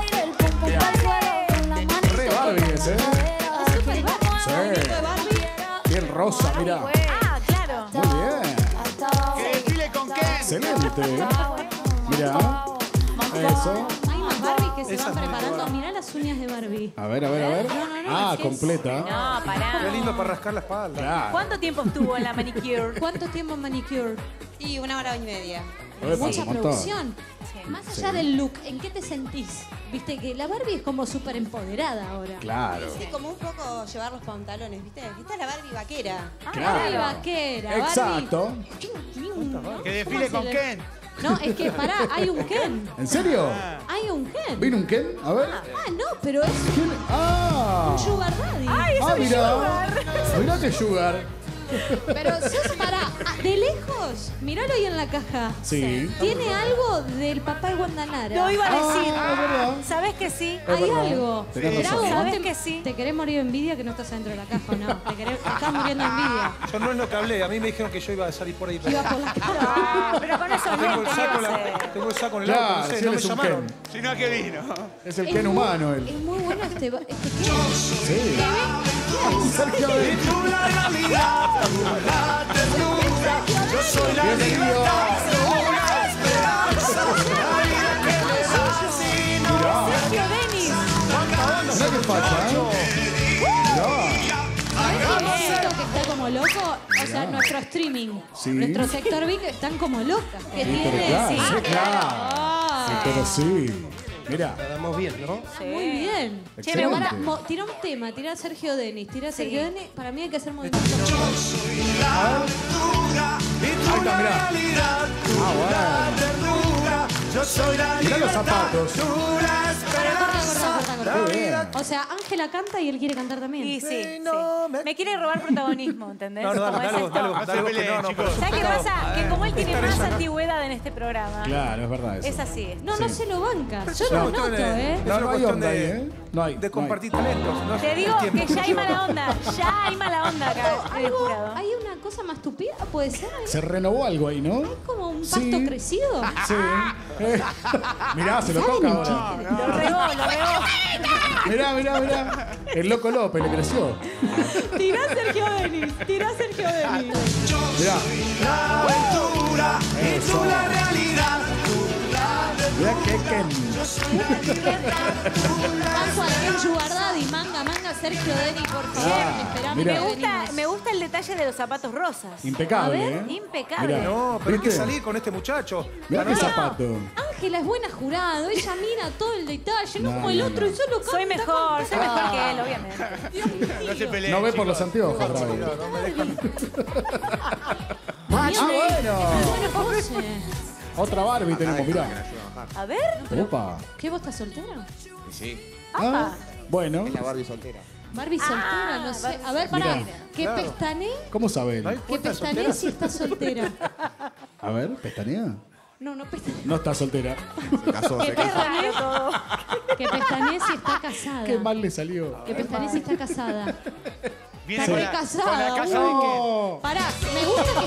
Re Barbie ese, ¿eh? Es super Barbie. Sí. Bonito de Barbie. Bien rosa, mira. Ah, claro. Muy bien. Que desfile con Ken. Excelente. Mira. Eso. Hay más Barbie que que se Esa van es muy preparando. buena. Mirá las uñas de Barbie. A ver, a ver, a ver. No, no, no, Ah, es que es- completa. No, pará. Qué lindo para rascar la espalda. Claro. ¿Cuánto tiempo estuvo en la manicure? ¿Cuánto tiempo en manicure? Y una hora y media. Epa, Mucha un montón. producción. Más allá del look, ¿en qué te sentís? Viste que la Barbie es como súper empoderada ahora. Claro. Sí, como un poco llevar los pantalones, ¿viste? ¿Viste la Barbie vaquera? Claro. Barbie vaquera, Exacto. Barbie. Que desfile ¿Cómo con se le- Ken. No, es que pará, hay un Ken. ¿En serio? Hay un Ken. ¿Vino un Ken? A ver. Ah, no, pero es ¿Quién? Ah. un sugar daddy. ¡Ay, es Ah, un mirá. sugar! Mirá que sugar. Pero sos para de lejos, míralo ahí en la caja. Sí. Tiene algo del papá de Guandanara. Lo iba a decir. Ah, es verdad. ¿Sabes que sí? Hay verdad. algo. Tenés Mirá, razón. vos ¿Sabés te, que sí? ¿Te querés morir de envidia que no estás adentro de la caja o no? ¿Te, querés, te estás muriendo de envidia? Yo no es lo que hablé. A mí me dijeron que yo iba a salir por ahí. Iba por la cara. Ah, pero con esos Tengo el lentes, saco, en no la- sé. tengo el saco en el Claro, auto, no sé, si no él me es un llamaron. Ken. Si no, que vino. Es el Es Ken muy- humano él. Es muy bueno este, este Ken. Sí. Sergio Denis. Bienvenido. Sergio Denis. Mirá qué facha, ¿eh? ¿Sabés qué que está como loco? O sea, nuestro streaming. Sí. Nuestro sector V que están como locas. Que Sí, pero tiene. claro, sí, sí, claro. Ah. Sí, pero sí. Mira. La damos bien, ¿no? Muy bien. Che, Excelente. pero ahora, mo- tira un tema, tira a Sergio Denis, tira a Sergio Denis. Para mí hay que hacer movimientos. Ahí está, mirá. Ah, bueno. Mirá los zapatos. Para, corta, corta, corta, corta. Qué bien. O sea, Ángela canta y él quiere cantar también. Sí, sí, sí. Me quiere robar protagonismo, ¿entendés? No, no, dale, Como dale, es vos, dale, esto. vos, dale, vos, que no, no, chicos. pero- ¿Sabes qué pasa? Que como él tiene Estar más ella, ¿no? antigüedad en este programa, Claro, es verdad eso. es así. No, no Sí. se lo banca. Yo Es lo una noto, cuestión de- ¿eh? es No, una no hay cuestión onda de- ahí, ¿eh? No hay. De no hay. compartir talentos. No es Te digo el tiempo que ya hay mala onda. Ya hay mala onda acá en el Algo, jurado. hay una cosa más tupida, puede ser. Hay Se renovó algo ahí, ¿no? como un pasto Sí. crecido. Sí. Eh. Mirá, se lo ¿Saben toca un ahora. chiste? Lo regó, lo regó. Mirá, mirá, mirá. El loco López le creció. Tirá a Sergio Denis, tirá a Sergio Denis. Mirá. Eso. Mirá que Ken. Paso al Ken Sugar Daddy, manga, manga, Sergio Denis, por favor. Ah, Esperame mirá. que Me gusta, venimos. me gusta el detalle de los zapatos rosas. Impecable, A ver, ¿eh? Impecable. Mirá. No, pero hay que ¿Viste? salir con este muchacho. Mirá qué zapato. Ángela es buena jurado, ella mira todo el detalle, no, No, como el no, otro no. y solo canta. Soy mejor, soy canta. mejor que él, obviamente. No se peleen. No ve por chicos. los anteojos, Raúl. No me dejan. Ah, bueno. Bueno, José. Otra Barbie tenemos, mirá. A ver. Ah, Opa. ¿Qué, vos estás soltera? Ah, bueno. La Barbie soltera. Barbie soltera, no sé. A ver, pará. Mirá. Que Claro. pestané, ¿Cómo sabe ¿No hay él? que puerta pestané soltera? si está soltera. A ver, ¿pestanea? No, no pestané. No está soltera. Se casó, Que se casó. pestané, Todo. que pestané si está casada. Qué mal le salió. Que pestané si está casada. Viene Está con re la, casada. con la casa de Ken. No. Pará, me gusta que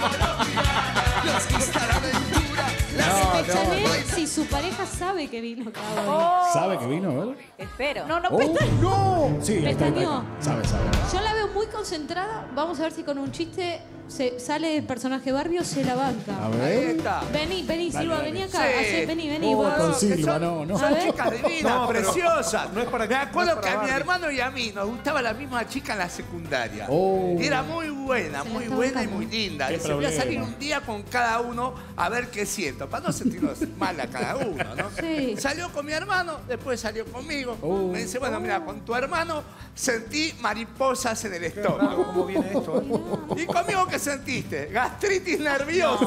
está. No, Pestané no. si su pareja sabe que vino acá hoy. ¿Sabe que vino? A ver. Espero. No, no, ¡Oh, pestané. no! Sí, ahí está, ahí está, ahí Pestañeó. está. Sabe, sabe. Yo la veo muy concentrada. Vamos a ver si con un chiste se sale el personaje Barbie o se la banca. A Ahí ver. está. Vení, vení, Dale, Silva, dale. vení acá. Sí. Hacé- vení, vení. Oh, vos. con que Silva, son- no, no. Son A ver. chicas divinas, No, pero preciosas. no es para- Me acuerdo no es que para a mi Barbie. hermano y a mí nos gustaba la misma chica en la secundaria. Oh. Y era muy buena, Se la muy está buena y buscando. muy linda. Qué Y se voy a problema. salir un día con cada uno a ver qué siento, para no sentirnos mal a cada uno, ¿no? Sí. Salió con mi hermano, después salió conmigo. Oh. Me dice, bueno, mira, con tu hermano sentí mariposas en el Qué raro estómago. cómo viene esto. ¿eh? ¿Y conmigo qué sentiste? Gastritis nerviosa.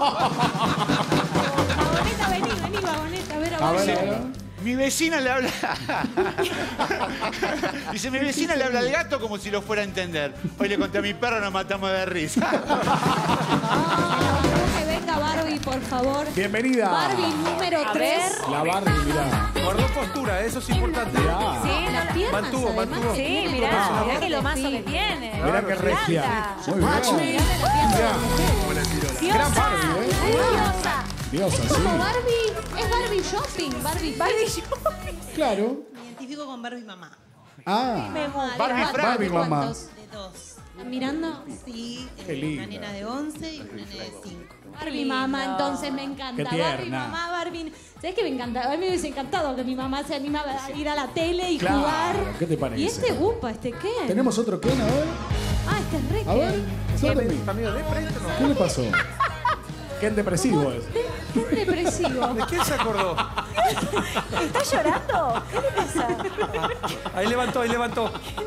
Vagoneta, vení, vení, vagoneta. A ver, a A ver. ver, a ver. Mi vecina le habla. Dice, mi vecina le habla al gato como si lo fuera a entender. Hoy le conté a mi perro, nos matamos de risa. Ah, que venga Barbie, por favor. Bienvenida. Barbie número A tres. ver. La Barbie, mirá. Guardó postura, eso es importante. Mirá. Sí, Las no, piernas, Mantuvo, además, mantuvo. que sí, tiene mirá, como mirá un que lo mazo que perfil. tiene. Mirá qué regia. Planta. Muy bien. Mirá la pierna de la mujer. Diosa. Gran Barbie, ¿eh? Diosa. Diosa, Es sí. como Barbie, es Barbie shopping, Barbie Barbie fit. shopping. Claro. Me identifico con Barbie mamá. Ah. Me gusta. Barbie ¿Cuántos? Frank. Barbie mamá. ¿Cuántos? De dos. ¿Están mirando? Sí, Qué eh, una linda. nena de once y una nena de cinco. Barbie mamá, entonces me encanta. Qué Barbie tierna. mamá, Barbie. ¿Sabes qué me encanta? A mí me hubiese encantado que mi mamá se animaba a ir a la tele y Claro, jugar. ¿qué te parece? Y este upa, este qué. ¿Tenemos otro Ken? A ver. Ah, este es re A ver. Ken. Suéltame. ¿Está medio depre esto, no? ¿Qué le pasó? Ken depresivo es. Qué depresivo. ¿De quién se acordó? ¿Está llorando? ¿Qué le pasa? Ahí levantó, ahí levantó.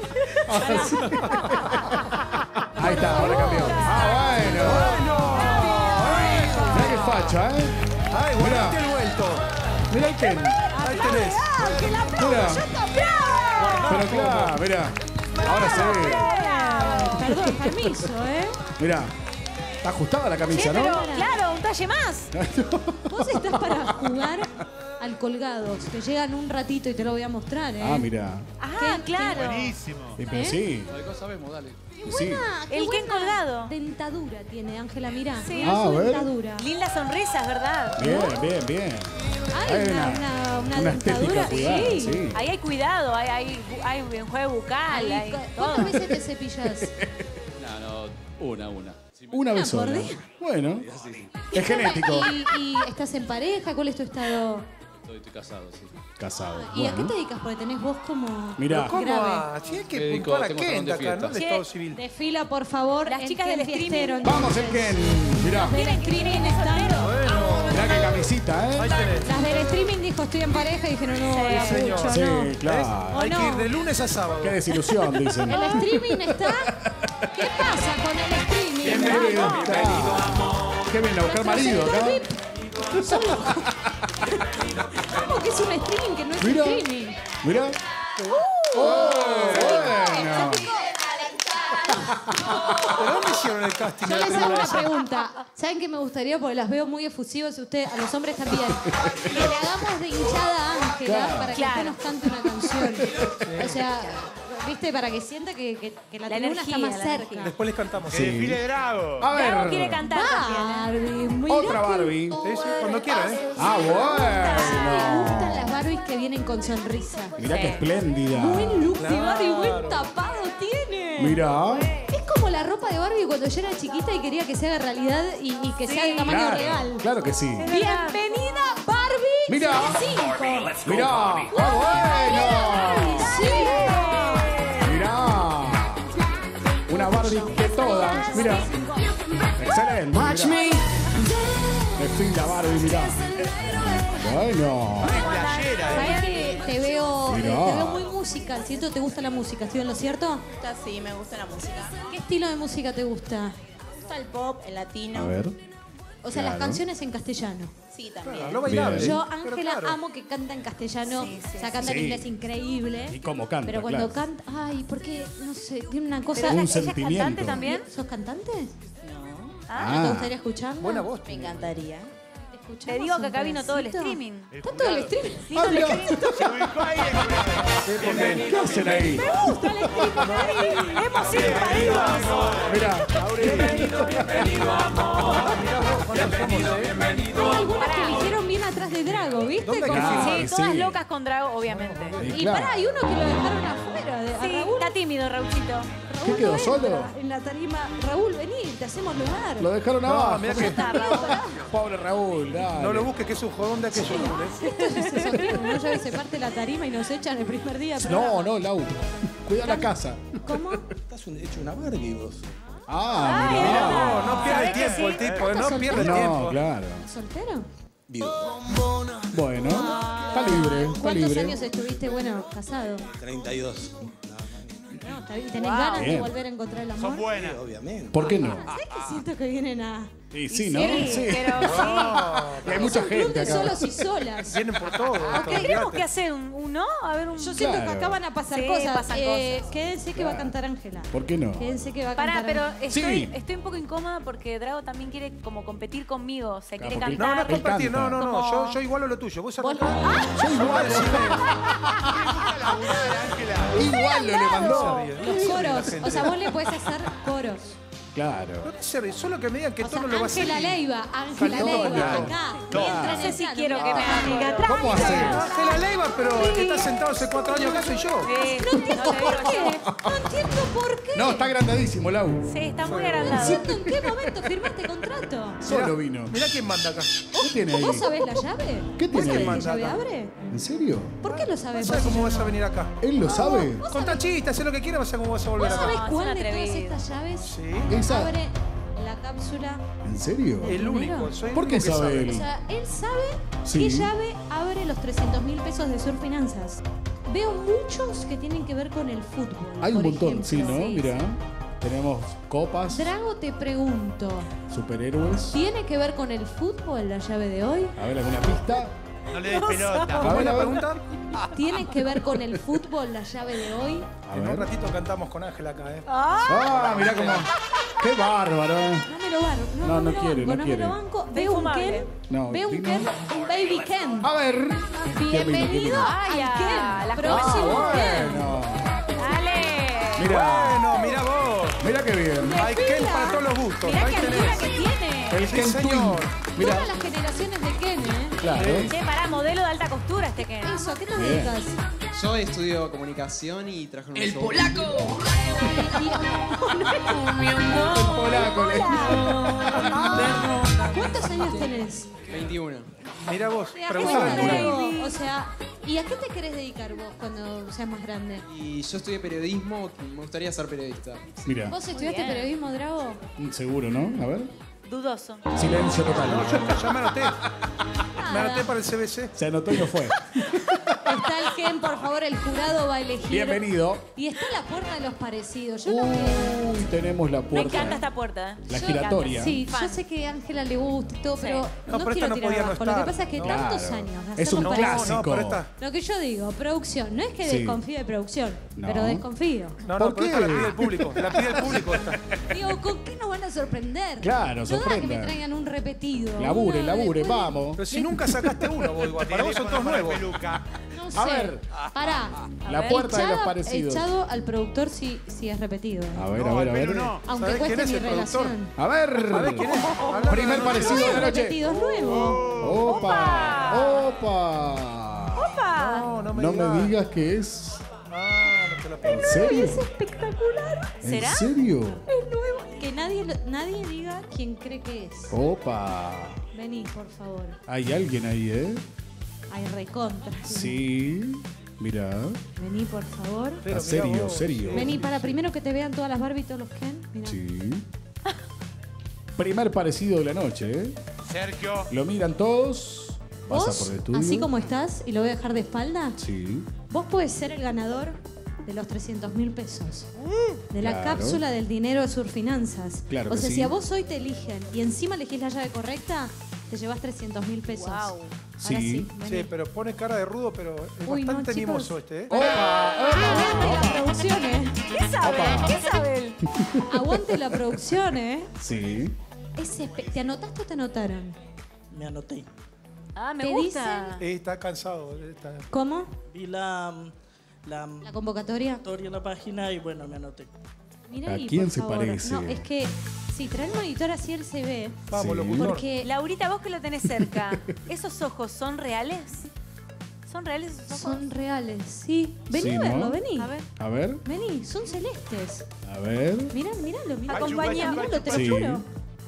Ahí está, ahora cambió. Ah, bueno. Mirá qué facha, ¿eh? Ay, Mirá. guardate el vuelto. Mirá el Ken. Ahí tenés. ¡Ah, que la aplaudo! Mirá. ¡Yo también! Pero claro, mirá. Ahora sí. Perdón, permiso, ¿eh? Mirá. Está ajustada la Che, camisa, pero ¿no? claro, un talle más. Vos estás para jugar al colgados, que llegan un ratito y te lo voy a mostrar, ¿eh? Ah, mirá. Ah, claro. Buenísimo. Sí, pero sí. sabemos, dale. Qué Sí. buena, qué El Ken buena colgado. dentadura tiene, Ángela, mirá. Sí. Mirá Ah, su a ver. dentadura. Linda sonrisa, es verdad. Bien, bien, bien. Hay Hay una, una- una, una una estética dentadura. cuidada, sí. sí. Ahí hay cuidado, hay, hay, hay un enjuague bucal, Ahí, hay cu- todo. ¿Cuántas veces te cepillas? No, no, una, una. Sí, me- Una vez por sola. día. Bueno, sí, es genético. ¿Y, y estás en pareja? ¿Cuál es tu estado? estoy, estoy casado, sí. Casado. ¿Y a qué Bueno. te dedicas? Porque tenés voz como Mirá. ¿Cómo grave. va? Sí, hay Me que dedico- puntuar a tengo Kent salón de acá, ¿no? fiestas. Del Che, Estado Civil. Desfila, por favor. Las el chicas Ken del fiestero, streaming. entonces. Vamos, el Ken. Mirá. Las del streaming están. Mirá qué camisita, Ahí ¿eh? tenés. Las del streaming dijo estoy en pareja y dijeron no, era señor. mucho, Sí, no. claro. Hay ¿O que ir no? de lunes a sábado. Qué desilusión, dicen. El streaming está. ¿Qué pasa con el streaming? Bienvenido. Vamos. Qué bien, a buscar marido acá. Somos- ¿Cómo que es un streaming que no es Mira. streaming? Mirá. Oh, bueno. ¿De dónde hicieron el casting? Yo de la les hago primera una vez? pregunta. ¿Saben qué me gustaría? Porque las veo muy efusivas, usted, a los hombres también. Que le hagamos de hinchada a Ángela Claro. para que Claro. usted nos cante una canción. O sea, ¿viste? Para que sienta que, que, que la, La tribuna está energía, más la cerca. energía. Después les cantamos. Que desfile Drago. A ver. Drago quiere cantar también, ¿eh? Barbie, mirá Otra que- Barbie. Sí, sí, cuando quieran, ¿eh? Ah, Me bueno. gustan las Barbies que vienen con sonrisa. Mirá Sí. qué espléndida. Buen look de Claro. Barbie, buen tapado tiene. Mirá. Es como la ropa de Barbie cuando yo era chiquita y quería que se haga realidad y, y que sea de tamaño Claro, real. claro que sí. Bienvenida Barbie. Mirá. cinco. Mirá. Ah, bueno. Sí. Mirá. Una Barbie de todas. Mirá. Excelente. Mirá. Desfila Barbie, mirá. Bueno. Playera. ¿Sabes que te veo, te Mirá. veo muy musical? ¿Cierto? ¿Te gusta la música? ¿Estoy en lo cierto? Sí, me gusta la música. ¿Qué estilo de música te gusta? Me gusta el pop, el latino. A ver. O sea, las Claro. canciones en castellano. Sí, también. Claro, lo bailable. Bien. Yo, Pero Ángela, claro. amo que canta en castellano. Sí, sí, o sea, canta sí. en inglés increíble. Y cómo canta, Pero cuando claro. canta... Ay, porque, no sé, tiene una cosa... Pero Un ella, ella es sentimiento. cantante también. ¿Sos cantante? No, Ah, ¿te Ah. gustaría escucharla? Buena voz. me encantaría. ¿Escuchamos Te digo que un acá vino todo el pedacito? streaming. ¿Está todo el streaming? Ah, mirá. Se ubicó ahí el jurado. ¿Qué hacen ahí? Hemos sido invadidos. Mirá. Hay algunas que eligieron bien atrás de Drago, ¿viste? ¿Dónde hay Como- que Ah, Sí, todas sí. locas con Drago, obviamente. Y Y claro. pará, hay uno que lo dejaron afuera. De, a Sí, Raúl. está tímido, Raúlito. ¿Qué Raúl quedó no solo? entra En la tarima. Raúl, vení, te hacemos lugar. Lo dejaron No, abajo. mirá que Pobre Raúl, dale. no lo busques, que es un jodón de aquellos. ¿eh? Esto se sostiene, ¿no? Ya se parte la tarima y nos echan el primer día. de No, programa. no, Lau. Cuida la casa. ¿Cómo? Estás un- hecho una Barbie vos. Ah, Ay, mirá. No, no pierde el ¿Sabés que tiempo el sí? tipo, ¿Estás no pierde el soltero? tiempo. No, claro. ¿Soltero? Viudo. Bueno, está libre, está ¿Cuántos libre. años estuviste, bueno, casado? treinta y dos. No, está bien. ¿Tenés Wow. ganas de Bien. volver a encontrar el amor? Son buenas. Obviamente. ¿Por qué no? ¿Sabés que siento que vienen a... Sí, sí, ¿no? Sí, Sí. pero sí. Y hay mucha Es un club gente de acá. solos y solas. Vienen por todo. Ok, tenemos que hacer un, un no, a ver un. Yo siento Claro. que acá van a pasar Sí, cosas. pasan Eh, cosas. Quédense que va a cantar Ángela. ¿Por qué no? Quédense que va a Pará, cantar pero Ángela. estoy, Sí. estoy un poco incómoda porque Drago también quiere como competir conmigo. Se quiere porque- No, no es cantar. compartir, no, no, no. Como- Yo, yo igualo lo tuyo. Vos Vos- arrancá. ¡Ah! Yo igual, igual lo le mandó. Los coros. O sea, vos le podés hacer coros. Claro. No te sirve, solo que me digan que O todo sea, no lo va a hacer. Ángela Leiva, Ángela Faltó, Leiva, claro. acá. Claro. Entra en No sé el si plano, quiero que mira. me diga. ¿Cómo hace? Ángela Leiva, pero el que está sentado hace cuatro años acá soy yo. Sí, No entiendo no le digo por qué. yo. No entiendo por qué. No, está agrandadísimo, Lau. Sí, está muy No agrandado. entiendo en qué momento firmaste contrato. Solo vino. Mirá quién manda acá. ¿Qué tiene ahí? ¿Vos sabés la llave? ¿Qué ¿Vos tiene sabés ahí? qué llave abre? ¿En serio? ¿Por qué lo sabés? ¿Sabes vos? cómo vas a venir acá? ¿Él lo sabe? Contá chistes, haz lo que quieras, vas a ver cómo vas a volver ¿Vos acá. sabés No, cuál es de un todas atrevido. estas llaves Sí. Esa. abre la cápsula? ¿En serio? El único, soy el ¿Por qué único que sabe él? O sea, él sabe Sí. qué llave abre los trescientos mil pesos de Sur Finanzas. Veo muchos que tienen que ver con el fútbol. Hay un por montón, ejemplo. sí, ¿no? Mira. Tenemos copas, Drago, te pregunto, superhéroes. ¿tiene que ver con el fútbol la llave de hoy? A ver, ¿alguna pista? No le des pelota. A ¿Cómo ver, es la a ver. pregunta? ¿Tiene que ver con el fútbol la llave de hoy? A En un ver. ratito cantamos con Ángela acá, ¿eh? Ah, mirá cómo. ¡Qué bárbaro! No me lo banco. No, No, no, no me lo quiere, banco, no no quiere. me lo banco. Veo un Infumable. Ken. No, Veo un vino. Ken, un baby Ken. A ver. Bienvenido Ay, al a Ken. las Próximo Ah, Ken. bueno. Dale. Mira, Bueno, mira vos. mira qué bien. Hay Ken para todos los gustos. Mirá Ahí qué altura tenés. que tiene. El Sí, Ken Twin. señor. Mira, Todas las generaciones de Ken, ¿eh? claro. Che, pará, modelo de alta costura este que. Eso, ¿a qué te Bien. dedicas? Yo estudio comunicación y traje un ¡El show. polaco! Polaco, le- ¿Cuántos años tenés? veintiuno. Mira vos, ¿Te das pregunta cuenta, de Drago? O sea, ¿y a qué te querés dedicar vos cuando seas más grande? Y yo estudié periodismo, me gustaría ser periodista. Mira, ¿Vos estudiaste bien. periodismo, Drago? seguro, ¿no? A ver. Dudoso. Silencio total. No, yo ya me anoté. Me anoté para el C B C. Se anotó y no fue. Está el Ken, por favor, el jurado va a elegir. Bienvenido. Y está la puerta de los parecidos. Yo lo que... Uy, tenemos la Me puerta. encanta esta puerta. ¿eh? La yo- giratoria. Sí, Fan. yo sé que a Ángela le gusta y todo, pero No, no, pero esta quiero no tirar podía no abajo. Lo que estar. pasa es que No. tantos Claro. años Es hacemos un para- clásico. No, no, pero esta. Lo que yo digo, producción. No es que Sí. desconfíe de producción, No. pero desconfío. No, ¿Por no, pero esta la qué? pide el público. La pide el público esta. Digo, ¿con qué nos van a sorprender? Claro, No da que me sorprendan. traigan un repetido. Labure, uno labure, después de- vamos. Pero si nunca sacaste uno, vos igual. Para vos son todos nuevos. No sé. A ver. Pará. La ver. puerta de los Echado- parecidos. Echado al productor si, si es repetido. ¿eh? A ver, a ver, a ver. Aunque ¿Sabés cueste quién es mi el productor? relación. A ver. ¿Sabés quién es? Hablando Primer de- parecido de la noche. Repetido es nuevo. Opa. Opa. ¡Opa! No, no me No digas. me digas que es. Ah, no te lo puedo. ¿En serio? Es espectacular. ¿En ¿Será? serio? Es nuevo. Que nadie, lo- nadie diga quién cree que es. Opa. Vení, por favor. Hay alguien ahí, ¿eh? Hay recontra. Sí. Mira. Vení, por favor. Pero Está mirá serio, vos. serio. Vení, para primero que te vean todas las Barbie y todos los Ken. Mirá. Sí. Primer parecido de la noche, ¿eh? Sergio. Lo miran todos. Pasa Vos, por el estudio. así como estás, y lo voy a dejar de espalda, Sí. vos podés ser el ganador de los trescientos mil pesos. De la Claro. cápsula del dinero de Surfinanzas. Claro o que sea, sí. si a vos hoy te eligen y encima elegís la llave correcta, te llevas trescientos mil pesos. Wow. Ahora Sí. sí, vení. Sí, pero pone cara de rudo, pero es Uy, no, bastante chicos. animoso este, ¿eh? ¡Opa! Aguante la producción, ¿eh? ¿Qué sabe? Opa. ¿Qué sabe él? Aguante la producción, ¿eh? Sí. Es espe- ¿Te anotaste o te anotaron? Me anoté. Ah, me ¿Te gusta. Eh, está cansado. Está... ¿Cómo? Vi la, la, ¿La convocatoria? historia en la página y bueno, me anoté. Mira ¿A ahí, quién por se favor. parece? No, es que si trae el monitor así él se ve. Vamos, Sí. locutor. Porque Laurita, vos que lo tenés cerca, ¿esos ojos son reales? ¿Son reales esos ojos? son reales, sí. Vení Sí, a verlo, ¿no? vení. A ver. A ver. Vení, son celestes. A ver. Mirá, miralo, mirá. Acompaña- Miralo, te lo Sí. juro.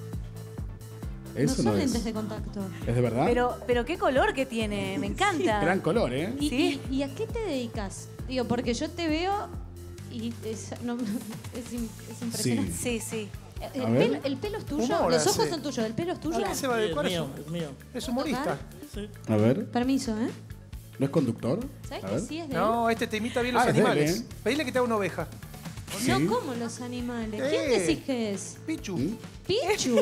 Eso no no, son es. lentes de contacto. ¿Es de verdad? Pero, pero qué color que tiene, me encanta. Gran color, ¿eh? ¿Y, ¿Sí? y, y a qué te dedicas? Digo, porque yo te veo y es, no, es, im- es impresionante. Sí, sí. El, A ver. pelo, el pelo es tuyo, Humor los ojos hace. son tuyos, el pelo es tuyo. ¿A qué se va a Sí, adecuar es eso? mío, es mío. Es humorista. Sí. A ver. Permiso, ¿eh? ¿No es conductor? ¿Sabes A que ver. sí es de él? No, este te imita bien los Ah, es de él, animales. ¿eh? Pedile que te haga una oveja. Sí. No como los animales. ¿Quién Eh. decís que es? Pichu. Pichu.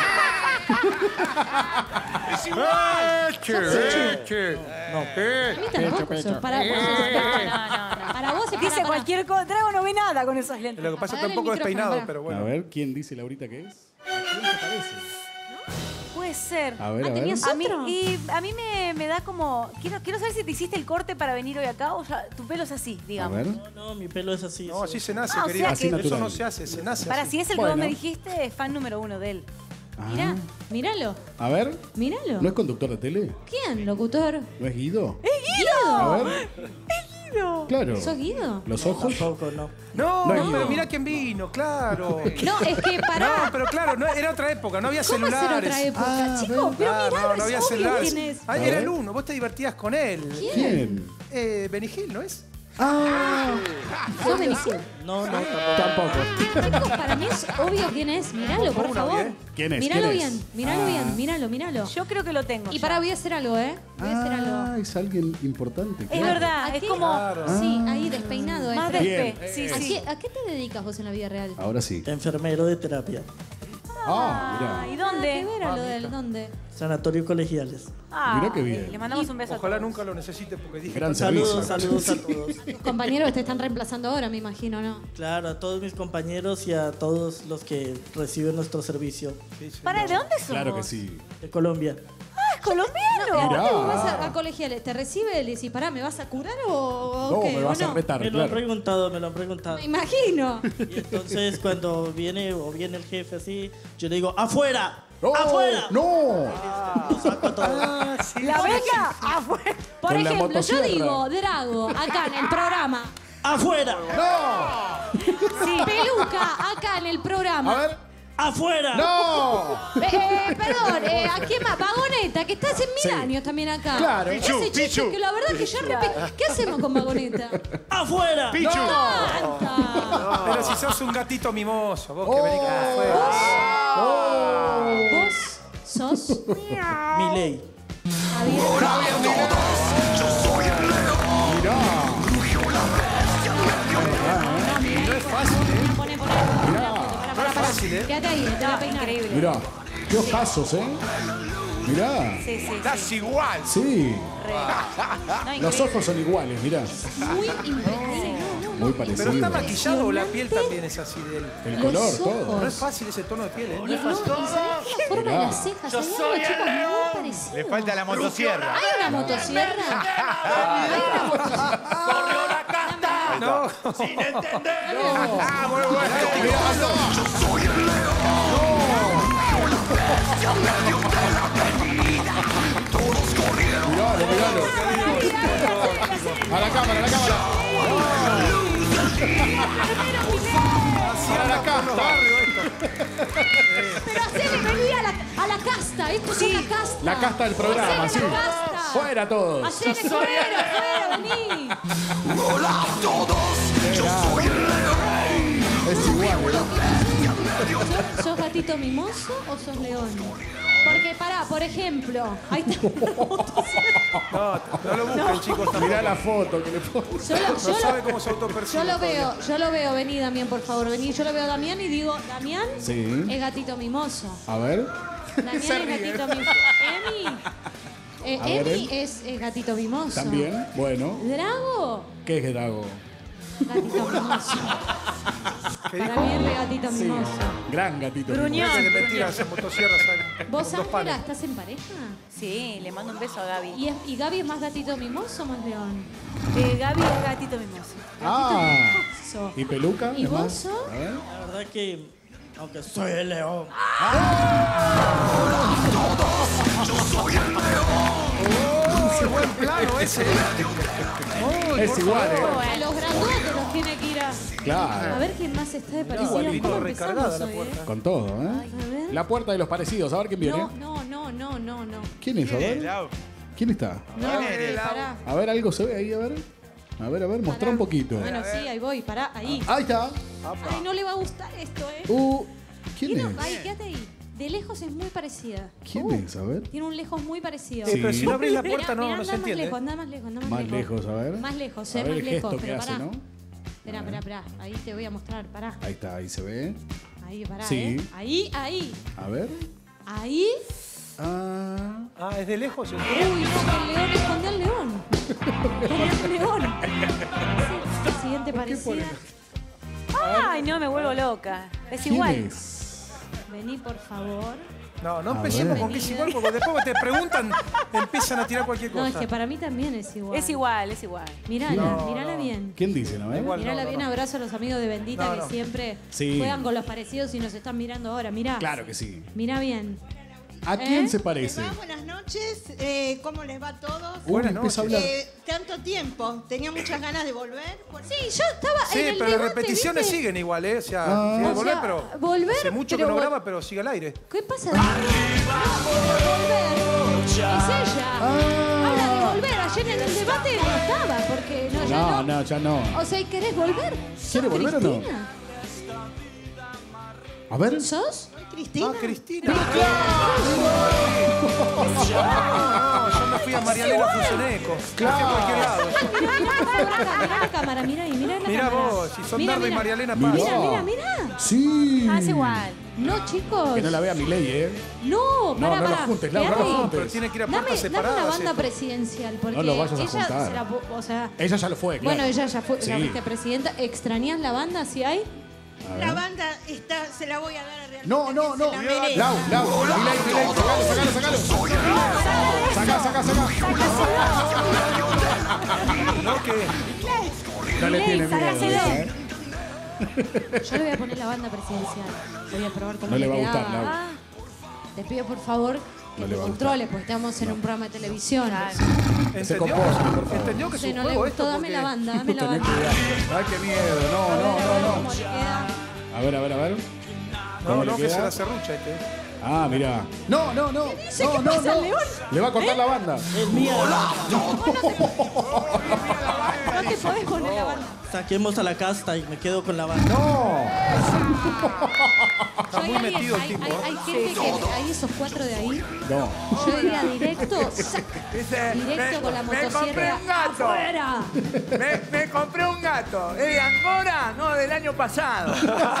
Eche, eche. No, A mí tampoco. sos- Para vos es Para vos es Dice para, cualquier cosa. Drago no ve nada con esos lentes. Lo que pasa es que está Apagale un poco el micrófono, despeinado, pará. pero A bueno. ver, ¿quién dice Laurita que es? ¿A quién se parece? Puede puede ser. A ver, a ver. A mí, y a mí me, me da como... Quiero, quiero saber si te hiciste el corte para venir hoy acá o ya tu pelo es así, digamos. A ver. No, no, mi pelo es así. No, así se nace, Ah, o querida. sea que- Así Eso natural. no se hace, se nace Para, así. si es el Bueno. que vos me dijiste, es fan número uno de él. Mirá, míralo, A ver. míralo. ¿No es conductor de tele? ¿Quién, locutor? ¿No es Guido? ¡Es Guido! A ver. Guido! Claro. ¿Sos Guido? ¿Los ojos? Tampoco, no. No, No, no, no. pero mira quién vino, claro. No, es que pará. No, pero claro, no, era otra época, no había ¿Cómo hacer celulares. otra época? Ah, Chicos, pero Ah, miralo, no, no había es obvio celulares. quién es. Ah, A era ver. el uno, vos te divertías con él. ¿Quién? Eh, Benny Hill, ¿no es? Ah. ¿Sos Benicio? No, no, tampoco. Tampoco. Chicos, para mí es obvio quién es. Míralo, por Una favor. bien. ¿Quién es? Míralo ¿Quién es? bien, míralo Ah. bien, míralo, míralo. Yo creo que lo tengo. Y ya. para, voy a hacer algo, ¿eh? Voy a hacer algo. Ah, es alguien importante. Es claro. verdad, ¿A es qué? como... Sí, ahí despeinado. Más eh. Bien. despe. Sí, ¿A sí. qué, ¿A qué te dedicas vos en la vida real? Ahora sí. Enfermero de terapia. Ah, ¿Y mirá. dónde? ¿Qué ver a lo del dónde? Sanatorio Colegiales. Ah, Mirá qué bien. Le mandamos un beso Ojalá a todos. nunca lo necesite porque dije... Gran Saludos, servicio. saludos a todos. Tus compañeros te están reemplazando ahora, me imagino, ¿no? Claro, a todos mis compañeros y a todos los que reciben nuestro servicio. ¿Para de dónde sos? Claro que sí. De Colombia. Ah, es colombiano. Mirá. ¿Cómo vas a, a colegiales? ¿Te recibe él y decís, pará, ¿me vas a curar o, o No, qué? me ¿O vas a no? retar, Me lo han claro. preguntado, me lo han preguntado. Me imagino. Y entonces cuando viene o viene el jefe así, yo le digo, ¡afuera! ¡No! ¡Afuera! ¡No! Lo saco todo. La beca afuera. Por Con la ejemplo, yo motosierra. digo, Drago, acá en el programa. ¡Afuera! ¡No! Sí. Peluca, acá en el programa. A ver. ¡Afuera! ¡No! Eh, eh, perdón, eh, ¿a quién más? Vagoneta, que está hace mil Sí. años también acá. Claro. Ese Pichu, chiste Pichu. que la verdad que yo repito. ¿Qué hacemos con Vagoneta? ¡Afuera! ¡Pichu! ¡Canta! Pero si sos un gatito mimoso, vos que Oh. venís como afuera. ¿Vos sos Milei. Mirá. No es fácil, ¿eh? Poné, poné, poné una foto. Pará, pará, pará. fácil, ¿eh? Quédate ahí, te voy a peinar. Increíble. Mirá. Qué ojazos, ¿eh? Mirá. Sí, sí, Estás sí. igual. Sí. Re. No, Los increíble. ojos son iguales, mirá. Muy impresionante. Muy Pero parecido. está maquillado o la piel también es así de él. El Los color, ojos. todo. No es fácil ese tono de piel, ¿eh? No, y ¿sabés la forma de Mirá. las cejas? Hay algo, chicos, muy parecido. Le falta la motosierra. ¿Hay una motosierra? ¿Hay una motosierra? ¡Corrió la casta! No. ¡Sin entender! Ah, muy bueno. Miralo, miralo. A la cámara, a la cámara. Para la casta. Pero haceme venir a la, a la casta. Esto es una casta. La casta del programa, Haceme sí. la casta. Fuera todos. Haceme fuera, fuera, vení. Es igual, ¿verdad? ¿Sos, sos gatito mimoso o sos león? Porque, pará, por ejemplo, ahí está. No, no lo busquen, chicos. tampoco. Mirá la foto que le pongo. Yo lo, No yo lo- sabe cómo se autopercibe. yo lo veo, yo lo veo, vení Damián, por favor, vení. Yo lo veo a Damián y digo, Damián Sí. es gatito mimoso. A ver. Damián es gatito mimoso. Emi, eh, A ver, Emi él. es, es gatito mimoso. También. Bueno. Drago, ¿Qué es Drago? gatito mimoso. Para mí es gatito mimoso. Gran gatito. Gruñón. De mentiras, en motosierras salen ¿Vos, con dos Ángela, panes. estás en pareja? Sí, le mando un beso a Gaby. ¿Y, es- y Gaby es más gatito mimoso o más león? Eh, Gaby es gatito mimoso. Ah. So. ¿Y peluca? ¿Y ¿Es vos más? sos? A ver. La verdad que, aunque soy el león, ¡Qué buen plano ese! Uy, Es por igual, favor. ¿eh? A los grandotes los tiene que ir a... Claro. A ver quién más está de parecido. Igualito, ¿Cómo recargada empezamos la hoy, puerta. eh? Con todo, ¿eh? A ver. La puerta de los parecidos. A ver quién viene. No, no, no, no, no, no. ¿Quién es? A ¿Quién es, ver. Lau? ¿Quién está? No, eh, pará. A ver, algo se ve ahí, a ver. A ver, a ver, mostrá un poquito. Bueno, sí, ahí voy, pará, ahí. Ahí está. Ay, no le va a gustar esto, ¿eh? Uh, ¿quién Tiene- es? Ahí, quédate ahí. De lejos es muy parecida. ¿Quién es? A ver. Tiene un lejos muy parecido. Sí, pero si no abrís la Mirá, puerta no, mirá, no se anda entiende. más lejos, anda más lejos, anda más, Más lejos, a ver. Más lejos, A eh, ver más el lejos, gesto que pero hace, pará. ¿no? Espera, espera, espera. Ahí te voy a mostrar, pará. Ahí está, ahí se ve. Ahí, pará, Sí. ¿eh? Ahí, ahí. A ver. Ahí. Ah. Ah, es de lejos. Uy, no, que el león esconde al león. Esconde al león. Sí, siguiente parecida. Ay, no, me vuelvo loca. Es ¿Quién igual. es? Vení, por favor. No, no A empecemos ver. con que es igual, porque después te preguntan, empiezan a tirar cualquier cosa. No, es que para mí también es igual. Es igual, es igual. Mirala, No, mirala no. bien. ¿Quién dice, no? eh? Igual. Mirala no, bien, no. abrazo a los amigos de Bendita No, que no. siempre Sí. juegan con los parecidos y nos están mirando ahora. Mirá. Claro que sí. Mirá bien. ¿A quién ¿Eh? se parece? Va, buenas noches, eh, ¿cómo les va a todos? Uy, Buenas empieza a noches. hablar. Eh, tanto tiempo, tenía muchas ganas de volver. por- Sí, yo estaba Sí, en el pero las debate, repeticiones ¿viste? siguen igual, ¿eh? O sea, Ah. sigue O volver, sea, pero. volver, Hace mucho pero que no vol- graba, pero sigue al aire. ¿Qué pasa? No, volver. Es ella. Habla de volver. Ayer en el debate no estaba, porque no, ya No, no. no, ya no. O sea, ¿querés volver? ¿Quiere volver o no? Cristina? A ver. ¿Sos? Cristina. Ah, Cristina. No, yo me fui a María Elena Fuseneco. Claro. Fui a cualquier lado. Mira, mira, por favor, acá, mira la cámara, mira ahí, mira la Mirá cámara. vos, si son Mira, Nardo y mira. María Elena Mirá. Paz. Mira, mira, mira. Sí. Ah, es igual. No, chicos. Que no la vea mi ley, ¿eh? No, No, para, no los para. juntes, Laura, no los Gary, juntes. Pero tiene que ir a Dame, puertas dame una separadas. banda esto. presidencial, porque No lo vayas a ella juntar. se la, pu- o sea, Ella ya lo fue, claro. bueno, ella ya fue, Sí. la viste presidenta. ¿Extrañas la banda si hay? A ver. La banda está, se la voy a dar a Real. No, no, no. Se la merece. Lau, Lau. Milei, Milei. Sacalo, sacalo, sacalo. Saca, saca, saca. No, que. No le tiene miedo. sacáselo. ¿eh? Yo le voy a poner la banda presidencial. Voy a probar cómo No le va a quedaba. gustar, Lau. Ah, te pido por favor que No te le va a controles, porque estamos en un programa de televisión. Se ¿Entendió? compone, por favor. ¿Entendió que es Si un no le juego gustó, esto? dame Porque- la banda, dame la Tenés banda. cuidado. Ay, qué miedo. No, no, no, ¿Cómo le queda? no. A ver, a ver, a ver. No, ¿Cómo no, le que se queda? la serrucha este. Ah, mira. No, no, no. dice? No, ¿Qué no, pasa, no. León? Le va a cortar la banda. Es mía. No te podés poner la banda. Saquemos a la casta y me quedo con la banda. No. Está muy Yo hay metido el hay, tipo. hay, hay gente que hay esos cuatro de ahí. No. Yo diría directo, sac, Dice, directo con la me compré motosierra un gato. afuera. Me, me compré un gato. ¿Es de Angora? No, del año pasado.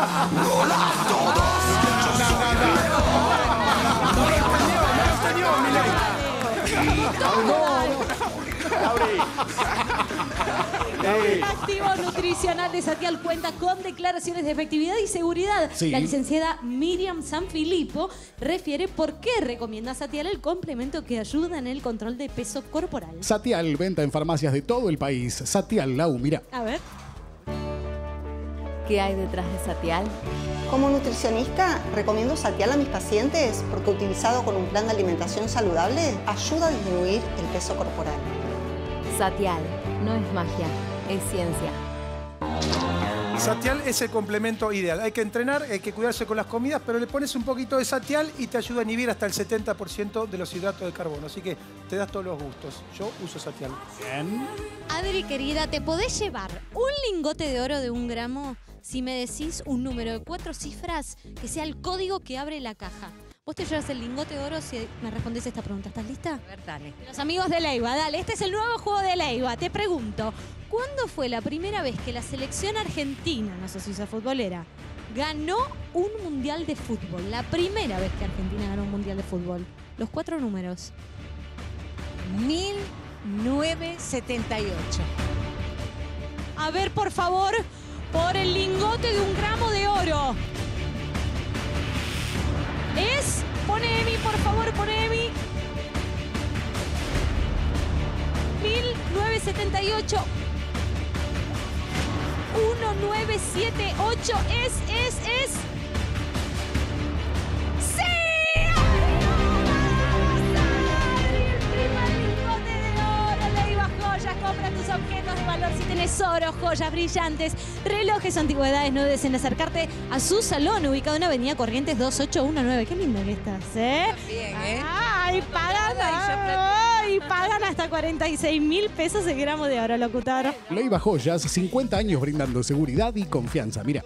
El activo nutricional de Satial cuenta con declaraciones de efectividad y seguridad. Sí. La licenciada Miriam Sanfilippo refiere por qué recomienda Satial el complemento que ayuda en el control de peso corporal. Satial, venta en farmacias de todo el país. Satial, Lau, mira. A ver. ¿Qué hay detrás de Satial? Como nutricionista, recomiendo Satial a mis pacientes porque utilizado con un plan de alimentación saludable ayuda a disminuir el peso corporal. Satial, no es magia, es ciencia. Satial es el complemento ideal. Hay que entrenar, hay que cuidarse con las comidas, pero le pones un poquito de Satial y te ayuda a inhibir hasta el setenta por ciento de los hidratos de carbono. Así que te das todos los gustos. Yo uso Satial. Bien. Adri, querida, ¿te podés llevar un lingote de oro de un gramo si me decís un número de cuatro cifras que sea el código que abre la caja? Vos te llevas el lingote de oro si me respondes esta pregunta. ¿Estás lista? A ver, dale. Los amigos de Leiva, dale. Este es el nuevo juego de Leiva. Te pregunto, ¿cuándo fue la primera vez que la selección argentina, no sé si es futbolera, ganó un mundial de fútbol? La primera vez que Argentina ganó un mundial de fútbol. Los cuatro números. mil novecientos setenta y ocho. A ver, por favor, por el lingote de un gramo de oro. Es, pone Emi, por favor, pone Emi. mil novecientos setenta y ocho. mil novecientos setenta y ocho. Es, es, es. ¡Sí! El primer lingote de oro. Leiva Joyas, compra tus objetos de valor si tenés oro, joyas brillantes, relojes o antigüedades. No duden en acercarte a su salón, ubicado en Avenida Corrientes dos ocho uno nueve. Qué linda que estás, ¿eh? Bien, ¿eh? Ay, pagan, ay, pagan hasta cuarenta y seis mil pesos el gramo de oro, locutor. Leiva Joyas, cincuenta años brindando seguridad y confianza. Mira.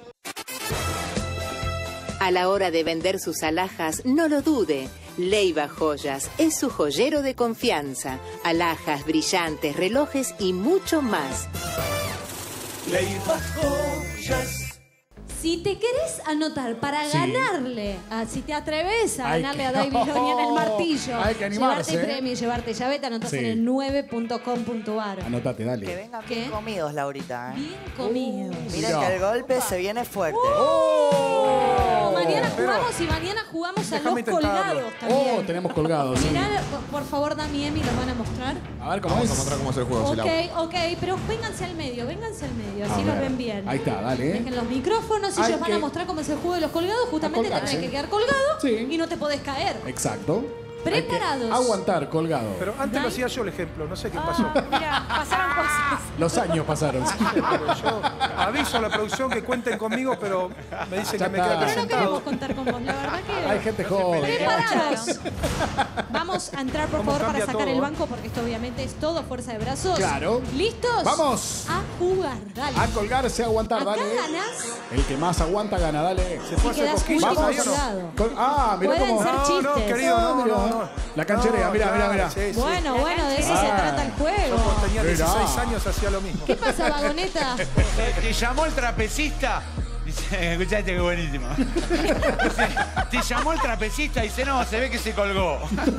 A la hora de vender sus alhajas, no lo dude. Leiva Joyas es su joyero de confianza. Alhajas, brillantes, relojes y mucho más. Leiva Joyas. Si te querés anotar para Sí. ganarle, a- si te atreves a Hay ganarle que- a David Loña en el martillo, Hay que animarse, llevarte ¿eh? premio y llevarte llave, te anotás Sí. en el nueve punto com punto ar. Anotate, Que dale. vengan ¿Qué? bien comidos, Laurita. ¿eh? Bien comido. Miren Mirá. que el golpe se viene fuerte. Oh, mañana jugamos y mañana jugamos a los colgados también. Oh, tenemos colgados. Sí. Mirá, por favor, Dami y Emi los van a mostrar. A ver cómo Vamos es. a mostrar cómo es el juego. Ok, Silau. ok, pero vénganse al medio, vénganse al medio, A así los ver. ven bien. Ahí está, dale. ¿eh? Dejen los micrófonos y Hay ellos van a que- mostrar cómo es el juego de los colgados. Justamente te colgarse. tenés que quedar colgado Sí. y no te podés caer. Exacto. Preparados. Hay que aguantar colgado. Pero antes lo hacía yo el ejemplo, no sé qué pasó. Mira, pasaron cosas. Los años pasaron. Yo aviso a la producción que cuenten conmigo, pero me dicen Ya que me está. queda Pero no sentado. queremos contar con vos, la verdad que... Hay gente joven. Preparados. Vamos a entrar, por ¿Cómo favor, para cambia sacar todo? el banco, porque esto obviamente es todo fuerza de brazos. Claro. ¿Listos? Vamos. A jugar, dale. A colgarse, a aguantar, Acá dale. ganás. El que más aguanta gana, dale. ¿Se fue Si hace quedás poquito? último ¿Ahí o no? colgado. Col- ah, mirá Pueden cómo. ser No, no, chistes. querido, no, mirá. no, no. La cancherea, No, mirá, mirá, claro, mirá. sí, sí. Bueno, bueno, de eso se Ah. trata el Yo juego. cuando tenía Mirá. dieciséis años hacía lo mismo. ¿Qué pasa, vagoneta? ¿Te, te llamó el trapecista? Dice, escuchaste qué buenísimo. Dice, te llamó el trapecista y dice, no, se ve que se colgó.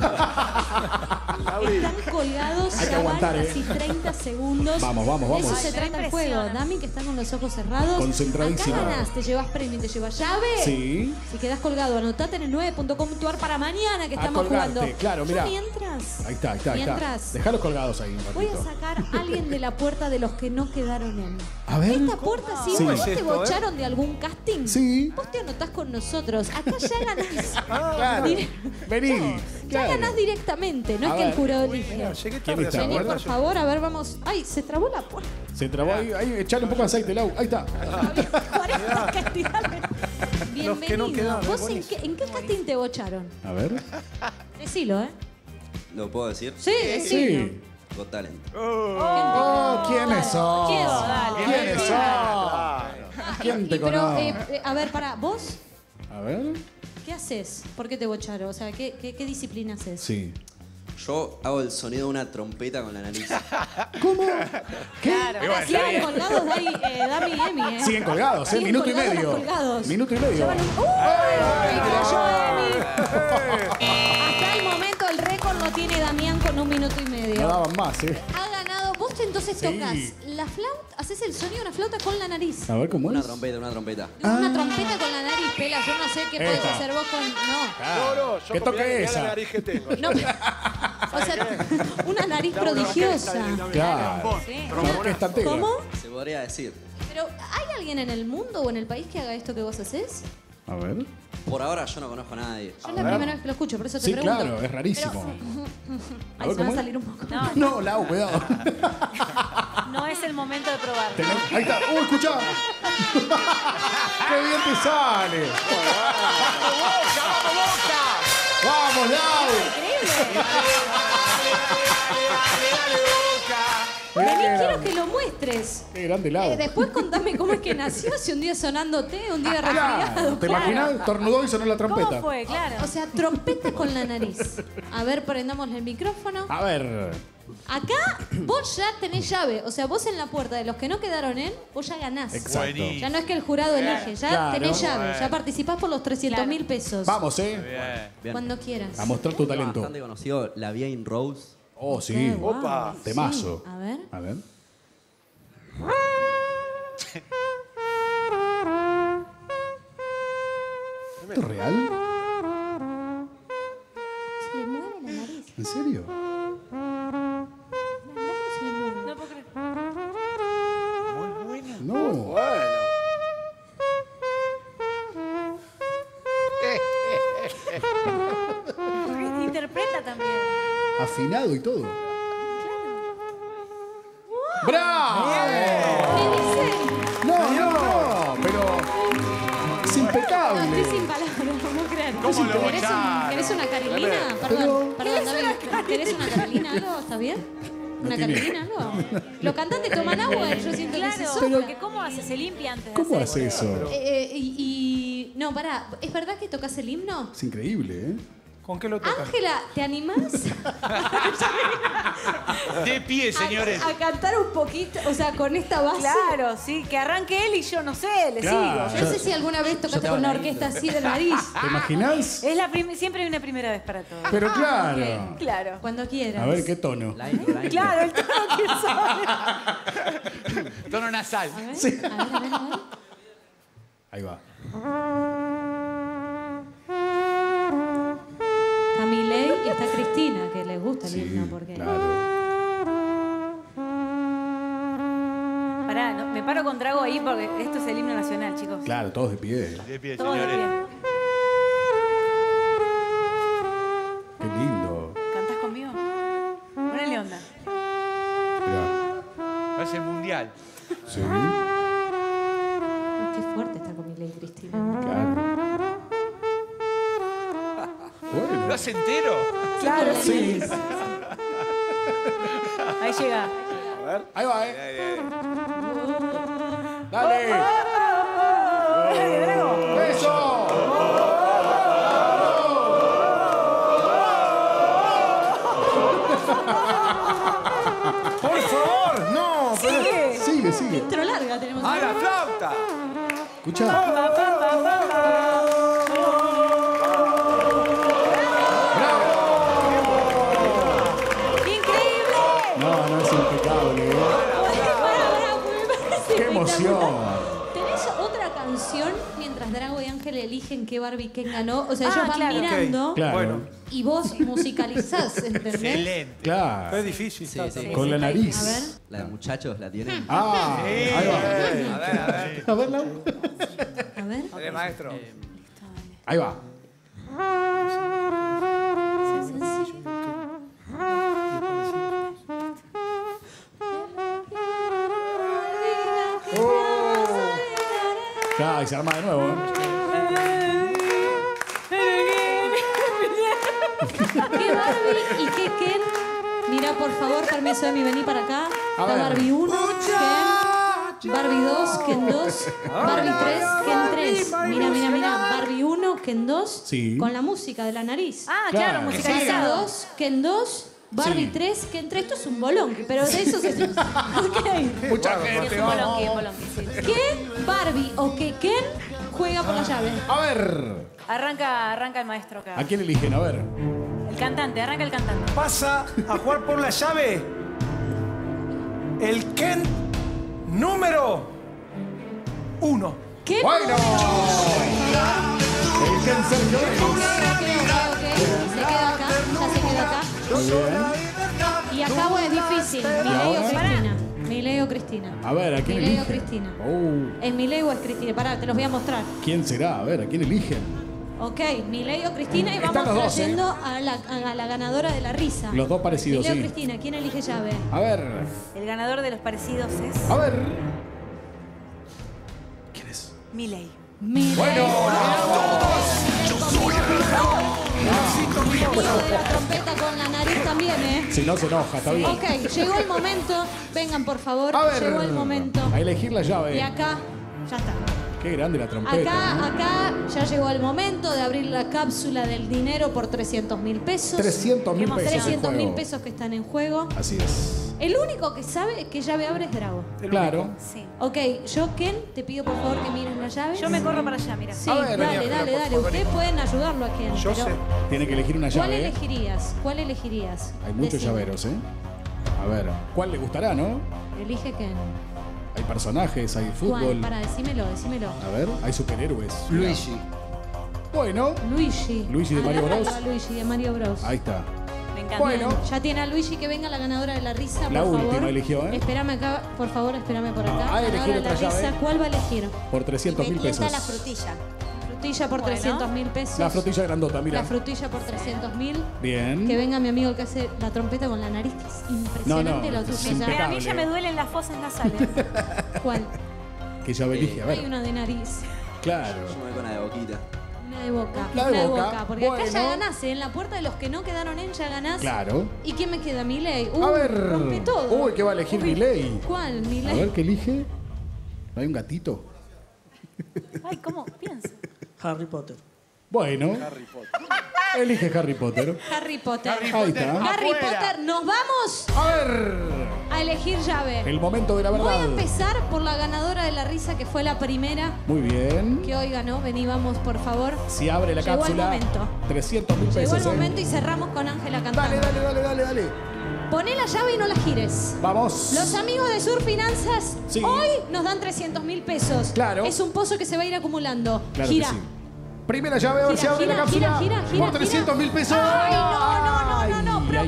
Están colgados, Hay que ya aguantar, van ¿eh? casi treinta segundos. Vamos, vamos, vamos. De eso se Ay, me trata el impresiona. juego. Dami, que está con los ojos cerrados. Concentradísima. Acá ganás, te llevas premio y te llevas llave. Sí. Si quedás colgado, anotate en el nueve punto com punto ar para mañana que A estamos colgarte, jugando. claro, Yo mirá. mientras, Ahí está, ahí está, ahí está. mientras Dejalos colgados ahí un voy a ratito. sacar a alguien de la puerta de los que no quedaron en. A ver. Esta puerta, sí, Sí. vos ¿Qué te es esto, bocharon de algún casting. Sí. Vos te anotás con nosotros. Acá ya ganás. Claro. Dire- Vení. Ya Claro. ganás directamente, no A es que el ver. jurado elige. Mira, llegué ¿Quién tarde a está? esa Vení, puerta. por yo- favor, a ver, vamos. Ay, se trabó la puerta. Se trabó ahí, ahí, echale un poco de aceite, Lau. Ahí está. cuarenta que estirarle. Los que no Bienvenido. quedaron, ¿Vos en buenísimo. qué, en qué casting te bocharon? A ver. Decilo, ¿eh? ¿Lo puedo decir? Sí, decilo. Sí. Got Talent. Oh, ¿quiénes son? ¿Quién sos? Dale. ¿Quiénes son? ¿Quién te Y pero, conoce? eh, eh, a ver, para, ¿vos A ver. qué haces? ¿Por qué te bocharon? O sea, ¿qué, qué, qué disciplina haces? Sí. Yo hago el sonido de una trompeta con la nariz. ¿Cómo? ¿Qué? Ahora siguen colgados Dami, eh, Dami y Emi, ¿eh? Siguen colgados, ¿eh? Siguen Minuto y colgados medio. los colgados. Minuto y medio. Llevan un- ¡Uy! Cayó Emi. Hasta el momento el récord lo tiene Damián con un minuto y medio. No daban más, ¿eh? Ha ganado. Vos entonces Sí. tocas la flauta, haces el sonido de una flauta con la nariz. A ver cómo Una es. trompeta, una trompeta. Una trompeta con la nariz, pela. Yo no sé qué podés Esta. hacer vos con. No. No, no, yo Que con- toque mirá- mirá esa. la nariz que tengo. No, o sea, una nariz Dame una prodigiosa. orquesta directamente. Claro. Sí. Una orquesta entera. ¿Cómo? Se podría decir. Pero, ¿hay alguien en el mundo o en el país que haga esto que vos haces? A ver. Por ahora yo no conozco a nadie. Yo es la primera vez que lo escucho, por eso te Sí, pregunto. claro, es rarísimo. Pero- A Ahí ver, se va ¿cómo a es? salir un poco. No, No, Lau, cuidado. no es el momento de probar. Tenés- Ahí está. ¡Uh, escuchá! ¡Qué bien te sale! ¡Vamos, Lau! Vení, Mirá que quiero era- que lo muestres. Qué grande Lau. Eh, después contame cómo es que nació, si un día sonándote, un día resfriado. Claro, ¿te imaginas? Tornudó y sonó la trompeta. ¿Cómo fue? Claro. O sea, trompeta con la nariz. A ver, prendamos el micrófono. A ver. Acá vos ya tenés llave. O sea, vos en la puerta de los que no quedaron en, vos ya ganás. Exacto. Ya no es que el jurado elige, ya Claro. tenés llave. Bueno. Ya participás por los trescientos mil pesos. Vamos, ¿eh? Bien. Bien. Cuando quieras. A mostrar tu talento. Bastante conocido, La Vía in Rose. Oh, sí. Ok, wow. Opa. Temazo. Sí, a ver. A ver. ¿Esto es real? Se le mueve la nariz. ¿En serio? Mirá cómo se le mueve. No puedo creer. No. Bueno. Porque interpreta también. Afinado y todo. ¡Bravo! ¿Qué dicen? No, no, no, pero es impecable. Estoy sin palabras, no puedo creer. ¿Cómo lo ¿Querés, un- bocharon? ¿Querés una carolina? Pero- Perdón, perdón, David. ¿Querés una carolina algo? ¿Está bien? ¿Una tiene- carolina algo? Los cantantes toman agua y yo siento que se Claro, sopla. porque ¿cómo hace? Se limpia antes de ¿Cómo hacer hace eso? Eh, eh, y, y- no, pará, ¿es verdad que tocas el himno? Es increíble, ¿eh? ¿Con qué lo tocas? Ángela, ¿te animás De pie, señores. a, a cantar un poquito? O sea, con esta base. Claro, sí, que arranque él y yo no sé, le Claro. Yo no sé si alguna vez tocaste te con una hago la orquesta así de nariz. ¿Te imaginás? sigo. Es la prim- siempre hay una primera vez para todo. Pero claro. Claro. Cuando quieras. A ver, ¿qué tono? La intro, la intro. Claro, el tono que sabe. Tono nasal. A ver, Sí. a ver, a ver, a ver. Ahí va. está Cristina, que le gusta el Sí, himno. Porque... claro. Pará, no, me paro con Drago ahí porque esto es el himno nacional, chicos. Claro, todos de pie. De pie, Todos de señores. pie. Qué lindo. ¿Cantás conmigo? Ponele onda. Mirá. Es el mundial. Sí, Qué fuerte está con Milei, Cristina. claro. Bueno. ¿Lo hace entero? Claro, Sí. Ahí llega. Ahí va, eh. Dale. ¡Eso! ¡Por favor! ¡No! pero- Sigue. Sigue, sigue. Intro larga tenemos. ¡Ah, la flauta! Escucha. ¡Increíble! No, no es impecable. ¿eh? ¡Qué emoción! ¿Tenés otra canción mientras Drago y Ángel eligen qué Barbie Ken ganó? O sea, ellos Ah, van claro. mirando Ok, claro. Bueno. y vos musicalizás, ¿entendés? Excelente. Claro. Es difícil. Sí, está, sí. está. Con la nariz. A ver. La de muchachos la tienen. Ah, ahí va. A ver, a ver. A ver, Lau. A ver. Dale, maestro. Ahí va. Claro, y se arma de nuevo. ¿eh? ¿Qué Barbie y qué Ken? Mira, por favor, permiso de mi, vení para acá. A Está ver. Barbie uno, Ken. Barbie dos, Ken dos. Barbie tres, Ken tres. Mira, mira, mira. Barbie uno, Ken dos. Sí. Con la música de la nariz. Ah, Claro. claro, Ken musicalizado. dos, Ken dos. Barbie Sí. tres, Ken tres. Esto es un bolón, pero de eso se... Ok. Mucha Es gente, un vamos. bolonqui, un bolonqui, sí. ¿Qué Barbie o qué Ken juega por la llave? A ver. Arranca, arranca el maestro acá. ¿A quién eligen? A ver. El cantante, arranca el cantante. Pasa a jugar por la llave el Ken número uno. ¿Qué? Bueno. El Ken Sergio Ramos. Se queda acá, ya se queda acá. Muy bien. Y acá bueno, es difícil. Milei o ahora? Cristina. Milei o Cristina. A ver, ¿a quién Milei o eligen? Cristina. Oh, ¿Es Milei o es Cristina? Pará, te los voy a mostrar. ¿quién será? A ver, ¿a quién eligen? Ok, Milei o Cristina y Están vamos los dos, trayendo a, la, a la ganadora de la risa. Los dos parecidos, Milei o sí. Cristina, ¿quién elige llave? A ver. El ganador de los parecidos es A ver. Milei. Milei. Bueno. La trompeta con la nariz también, ¿eh? Si no se enoja, está bien. Ok, llegó el momento. Vengan, por favor. A ver. Llegó el momento. A elegir la llave. Y acá, ya está. Qué grande la trompeta. Acá, ¿no? acá ya llegó el momento de abrir la cápsula del dinero por trescientos mil pesos. trescientos mil pesos en trescientos mil juego. pesos que están en juego. Así es. El único que sabe qué llave abre es Drago. Claro. Sí. Ok, yo, Ken, te pido por favor que mires la llave. Yo me corro para allá, mira. Sí, A ver, dale, vení, dale, por dale. favor, Ustedes vení. pueden ayudarlo a Ken. Yo pero sé. Tiene que elegir una ¿Cuál llave. ¿eh? elegirías? ¿Cuál elegirías? Hay muchos Decime. llaveros, ¿eh? A ver, ¿cuál le gustará, no? Elige Ken. Hay personajes, hay ¿Cuál? fútbol. Para, decímelo, decímelo. A ver, hay superhéroes. Luigi. Bueno, Luigi. Luigi de Mario Agarralo Bros. a Luigi de Mario Bros. ahí está. Me encanta. Bueno. Ya tiene a Luigi, que venga la ganadora de la risa, La por última favor. eligió, ¿eh? Espérame acá, por favor, espérame por acá. Ah, elegir Ganadora de la otra llave. risa, ¿cuál va a elegir? Por trescientos mil Me tienta pesos. la frutilla. Frutilla por Bueno. trescientos mil pesos. La frutilla grandota, mira. La frutilla por trescientos mil. Bien. Que venga mi amigo el que hace la trompeta con la nariz, que es impresionante No, no, lo es tuyo. impecable. Mira, a mí ya me duelen las fosas nasales. ¿Cuál? Que llave elige, a Hay ver. una de nariz. Claro. Yo me voy con la de boquita. Una de boca. La de una Boca. Porque acá ya Bueno. ganás, ¿eh? En la puerta de los que no quedaron en ya ganás. Claro. ¿Y quién me queda? Milei. Uh, A ver. rompe todo. Uy, ¿qué va a elegir Uy, Milei? ¿Cuál? A Milei. ver, ¿qué elige? ¿No hay un gatito? Ay, ¿cómo? Piensa. Harry Potter. Bueno. Elige Harry Potter. Harry Potter. Ahí está. Harry Afuera. Potter, nos vamos A ver. a elegir llave. El momento de la Voy a verdad. empezar por la ganadora de la risa, que fue la primera Muy bien. que hoy ganó. Vení, vamos, por favor. Si abre la Llegó el cápsula. momento. trescientos mil Llegó pesos. el ¿eh? momento y cerramos con Ángela cantando. Dale, dale, dale, dale, dale. Poné la llave y no la gires. Vamos. Los amigos de Sur Finanzas Sí. hoy nos dan trescientos mil pesos. Claro. Es un pozo que se va a ir acumulando. Claro gira. que sí. Primera llave, a ver Gira, si abre gira, la cápsula. gira, gira, gira, por trescientos mil pesos. Ay, no, no, no,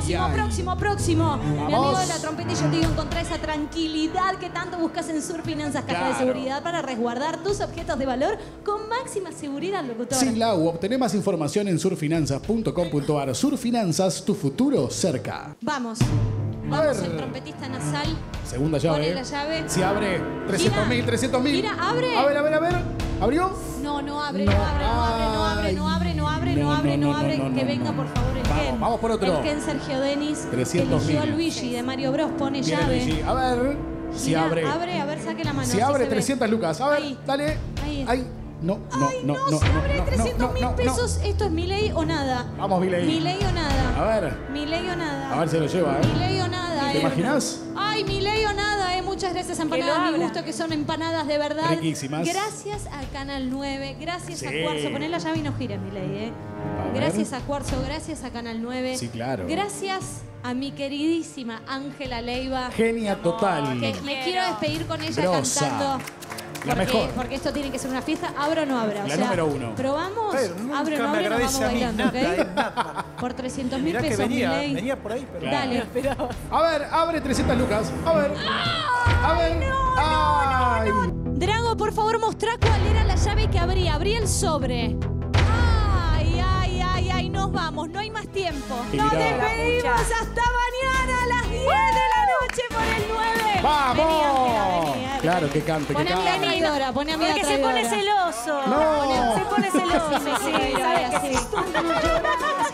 próximo, ay. próximo, próximo. Mi amigo Vamos. de la trompetilla, te digo, encontrar esa tranquilidad que tanto buscas en Sur Finanzas, caja Claro. de seguridad para resguardar tus objetos de valor con máxima seguridad, locutor. Sí, Lau, obtené más información en surfinanzas punto com punto ar. Surfinanzas, tu futuro cerca. Vamos. A Vamos, ver. el trompetista nasal. Segunda llave. Pone la llave. Si abre, trescientos mil, trescientos mil. Mira, abre. A ver, a ver, a ver. ¿Abrió? No, no abre, no, abre, no abre, no abre, no abre, no abre, no abre, no abre. no, que no, venga, no. por favor, el Vamos, Ken. vamos por otro. El Ken Sergio Denis. trescientos mil. Eligió a Luigi de Mario Bros. Pone Viene llave. Luigi. A ver. Si Mira, abre. Abre, a ver, saque la mano. Si sí abre, se ve. trescientas lucas. A ver, Ahí. dale. Ahí. Ahí. No, no, Ay, no, no, no, si no, abre no, trescientos mil no, no, pesos, esto es mi ley o nada. Vamos, Milei. Mi ley o nada. A ver. Mi ley o nada. A ver si lo lleva, ¿eh? Mi ley o nada, ¿Te eh. imaginas? Ay, mi ley o nada, eh. Muchas gracias, empanadas. Mi gusto que son empanadas de verdad. Riquísimas. Gracias a Canal nueve, gracias Sí. a Cuarzo. Poné la llave y no gires, mi ley, eh. A ver. Gracias a Cuarzo, gracias a Canal nueve. Sí, claro. Gracias a mi queridísima Ángela Leiva. Genia total. Que me quiero despedir con ella Grosa. cantando. La Porque, mejor. porque esto tiene que ser una fiesta. ¿Abro o no abra? O La sea, número uno. ¿Probamos? Pero nunca Abre o no me abre, nos agradece vamos a mí bailando, nada, ¿ok? eh, nada. Por trescientos mil Mirá que pesos, venía, Milei. venía por ahí, pero... Dale. A ver, abre trescientas lucas. A ver. A ver. Ay. Drago, por favor, mostrá cuál era la llave que abría. Abrí el sobre. Ay, ay, ay, ay, nos vamos. No hay más tiempo. Y Nos mirá. despedimos hasta mañana a las diez de la noche por el nueve. ¡Vamos! Vení, Ángela, vení, eh. Claro, que cante, que Pone a mi cante. traidora, pone a mi Porque se pone celoso. No. Se pone celoso. Sí, Sí, sí, sabe que sí. sí.